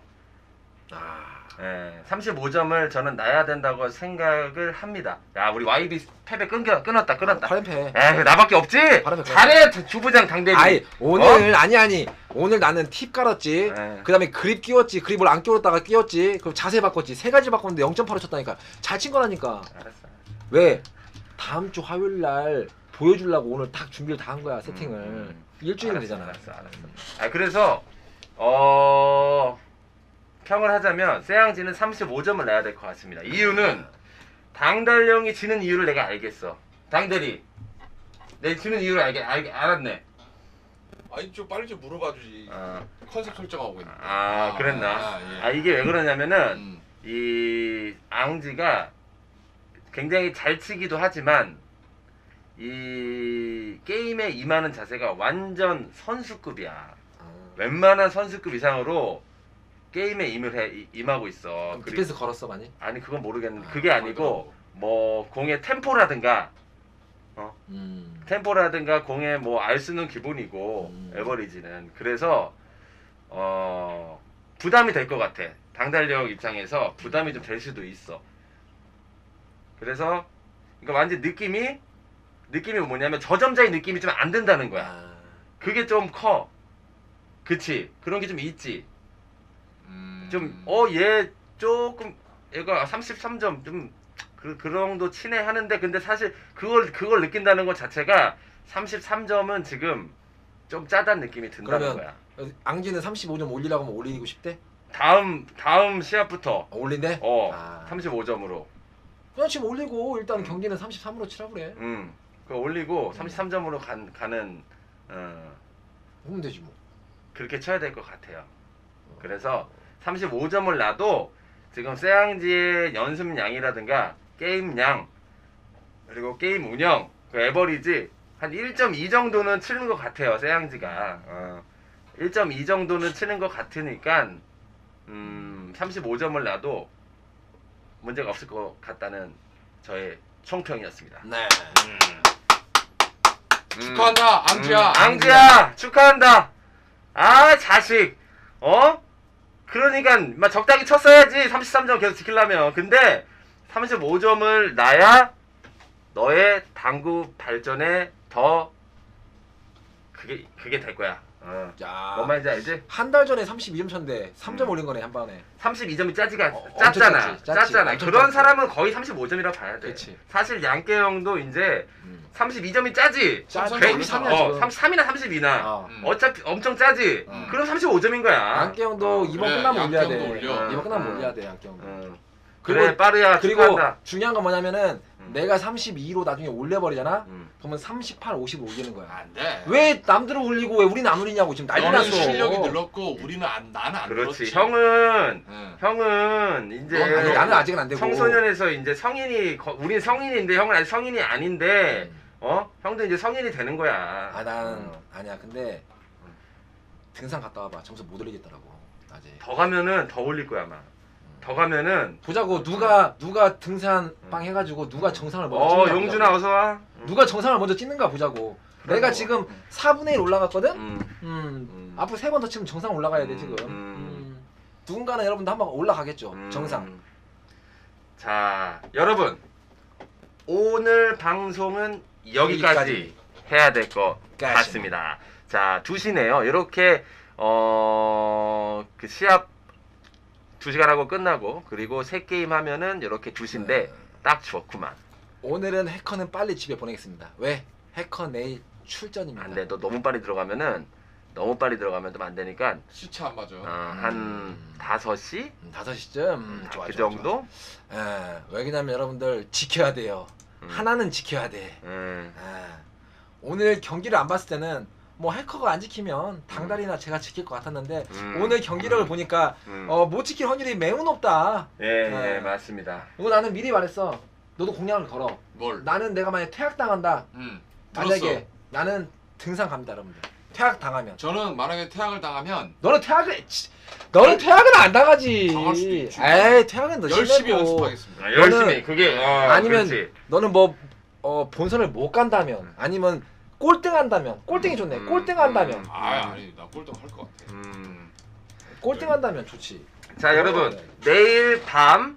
35점을 저는 놔야 된다고 생각을 합니다. 야, 우리 YB 패배 끊었다. 8연패. 나밖에 없지? 잘해, 주부장 당대리. 오늘 아니 오늘 나는 팁 깔았지. 그 다음에 그립 끼웠지. 그립을 안 끼웠다가 끼웠지. 그럼 자세 바꿨지. 3가지 바꿨는데 0.8을 쳤다니까. 잘 친 거라니까. 알았어. 왜? 다음 주 화요일 날 보여주려고 오늘 딱 준비를 다 한 거야. 세팅을. 일주일 되잖아. 알았어. 그래서 평을 하자면 세양지는 35점을 내야 될 것 같습니다. 이유는 당달령이 지는 이유를 내가 알겠어. 당대리, 내 지는 이유를 알았네. 아니 좀 빨리 좀 물어봐 주지. 컨셉 설정하고 있는. 그랬나? 예. 이게 왜 그러냐면은 이 앙지가 굉장히 잘 치기도 하지만 이 게임에 임하는 자세가 완전 선수급이야. 웬만한 선수급 이상으로 게임에 임하고 있어. 디펜스 걸었어 많이? 아니 그건 모르겠는데 그게 아니고 뭐 공의 템포라든가 템포라든가 공의 뭐 알 수는 기본이고 에버리지는 그래서 부담이 될 것 같아. 당달력 입장에서 부담이 좀 될 수도 있어. 그래서 그러니까 완전 느낌이 뭐냐면 저점자의 느낌이 좀 안 든다는 거야. 아, 그게 좀 커. 그치? 그런 게 좀 있지. 좀 얘 조금 얘가 33점 좀 그 정도 치네 하는데 근데 사실 그걸 느낀다는 것 자체가 33점은 지금 좀 짜다는 느낌이 든다는 그러면 거야. 앙지는 35점 올리라고 하면 올리고 싶대? 다음 시합부터 올린대? 35점으로. 그냥 지금 올리고 일단 경기는 33으로 치라고 그래. 그거 올리고 33점으로 가는 하면 되지 뭐. 그렇게 쳐야 될 것 같아요. 그래서 35점을 놔도 지금 세앙지의 연습량이라든가 게임량 그리고 게임 운영 그 에버리지 한 1.2 정도는 치는 것 같아요. 세앙지가 1.2 정도는 치는 것 같으니까 35점을 놔도 문제가 없을 것 같다는 저의 총평이었습니다. 네. 축하한다 앙지야. 앙지야 축하한다. 아 자식 그러니까 막 적당히 쳤어야지 33점 계속 지키려면. 근데 35점을 놔야 너의 당구 발전에 더 그게 될 거야. 야. 뭔 말인지 알지? 한 달 전에 32점 쳤는데 3점 올린 거네 한 번에. 32점이 엄청 짰잖아. 짰지. 짰잖아. 엄청 그런 짰지. 사람은 거의 35점이라고 봐야 돼. 그치. 사실 양계 형도 이제 32점이 짜지. 짜지. 33이야, 33이나 32나. 어. 어차피 엄청 짜지. 음. 그럼 35점인 거야. 안경도 이번 그래, 끝나면 올려야 돼. 양경도 올려. 이번 끝나면 음. 올려야 돼 안경도. 그래 그리고 빠르야. 그리고 축하한다. 중요한 건 뭐냐면은 내가 32로 나중에 올려버리잖아. 음. 그러면 38, 50을 올리는 거야. 안돼. 왜 남들은 올리고 왜 우리는 안 올리냐고 지금 난리 너는 났어. 실력이 늘었고 우리는 나는 안 그렇지. 늘었지. 형은 응. 이제 아니, 나는 아직은 안 되고. 청소년에서 이제 성인이 우리는 성인인데 형은 아직 성인이 아닌데 음. 형도 이제 성인이 되는 거야. 아, 난 아니야. 근데 등산 갔다 와봐. 점수 못 올리겠더라고. 아직. 더 가면은 더 올릴 거야 아마. 더 가면은 보자고 누가 등산 빵 해가지고 누가 정상을 먼저 찍는가 용준아 보자고. 어서 와. 누가 정상을 먼저 찍는가 보자고. 내가 지금 4분의 1 올라갔거든. 앞으로 3번 더 치면 정상 올라가야 돼 지금. 누군가는 여러분도 한번 올라가겠죠. 정상. 자 여러분 오늘 방송은 여기까지 해야 될 것 같습니다. 자 2시네요. 이렇게 그 시합 2시간 하고 끝나고 그리고 3게임 하면은 이렇게 2시인데 딱 좋구만. 오늘은 해커는 빨리 집에 보내겠습니다. 왜? 해커 내일 출전입니다. 안돼. 너 너무 빨리 들어가면 좀 안 되니까 시차 안 맞아. 한 5시? 5시쯤 좋아. 그 정도? 왜냐면 여러분들 지켜야 돼요. 하나는 지켜야 돼. 오늘 경기를 안 봤을 때는 뭐 해커가 안 지키면 당달이나 제가 지킬 것 같았는데 오늘 경기력을 보니까 못 지킬 확률이 매우 높다. 예, 맞습니다. 이거 나는 미리 말했어. 너도 공약을 걸어. 뭘? 나는 내가 만약에 퇴학당한다. 만약에 들었어. 나는 등산 갑니다, 여러분들. 퇴학당하면. 저는 만약에 퇴학을 당하면 너는 퇴학은 안 당하지. 당할 수도 있지. 에이, 퇴학은 너 열심히 심했고. 연습하겠습니다. 열심히 그게 아니면 그렇지. 너는 뭐 본선을 못 간다면 아니면 꼴등한다면 꼴등이 좋네. 꼴등한다면 아니 나 꼴등 할 것 같아. 꼴등한다면 좋지. 자 여러분 내일 밤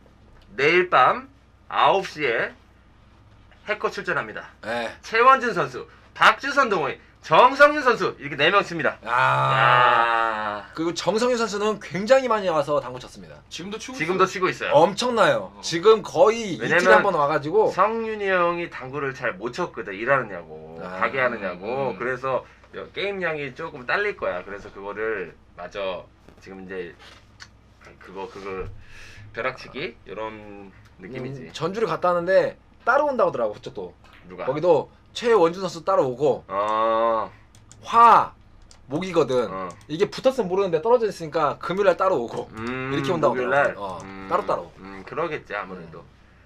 9시에 해커 출전합니다. 최원준 선수, 박주선 동호회, 정성윤 선수 이렇게 4명 칩니다. 그리고 정성윤 선수는 굉장히 많이 와서 당구 쳤습니다. 지금도 치고 있어요. 엄청나요. 지금 거의 이틀에 한 번 와가지고 성윤이 형이 당구를 잘 못 쳤거든. 일하느냐고 가게 하느냐고. 그래서 게임량이 조금 딸릴 거야. 그래서 그거를 지금 이제 그거 벼락치기 이런 느낌이지. 전주를 갔다 왔는데 따로 온다고 하더라고. 그쪽도 누가? 거기도 최원준 선수 따로 오고 목이거든. 이게 붙었으면 모르는데 떨어져 있으니까 금요일날 따로 오고 이렇게 온다고 목요일날? 따로 그러겠지 아무래도.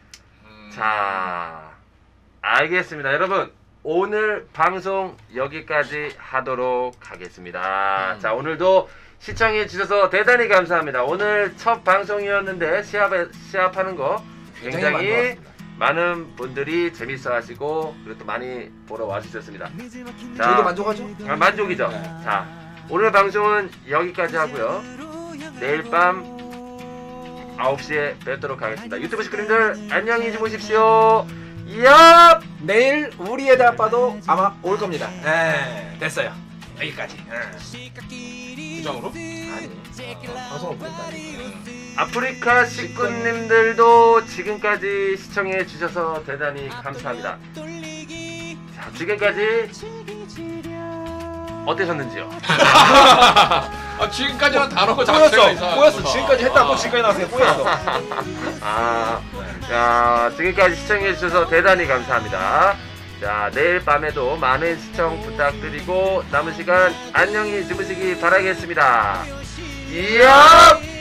자 알겠습니다. 여러분 오늘 방송 여기까지 하도록 하겠습니다. 자 오늘도 시청해 주셔서 대단히 감사합니다. 오늘 첫 방송이었는데 시합하는 거 굉장히 많은 분들이 재밌어 하시고 그리고 또 많이 보러 와주셨습니다. 저희도 만족하죠? 만족이죠. 자 오늘 방송은 여기까지 하고요. 내일 밤 9시에 뵙도록 하겠습니다. 유튜브 시크님들 안녕히 주무십시오. 이야! 내일 우리의 대아빠도 아마 올 겁니다. 됐어요. 여기까지. 부장으로? 아니, 방송을 보겠다. 아프리카 식구님들도 지금까지 시청해 주셔서 대단히 감사합니다. 자, 지금까지 어떠셨는지요? 아 지금까지는 단어 자체가 이상한 꼬였어. 거다. 지금까지 했다 또 지금까지 나왔어요. 꼬였어. 자, 지금까지 시청해 주셔서 대단히 감사합니다. 자, 내일 밤에도 많은 시청 부탁드리고 남은 시간 안녕히 주무시기 바라겠습니다. 이야!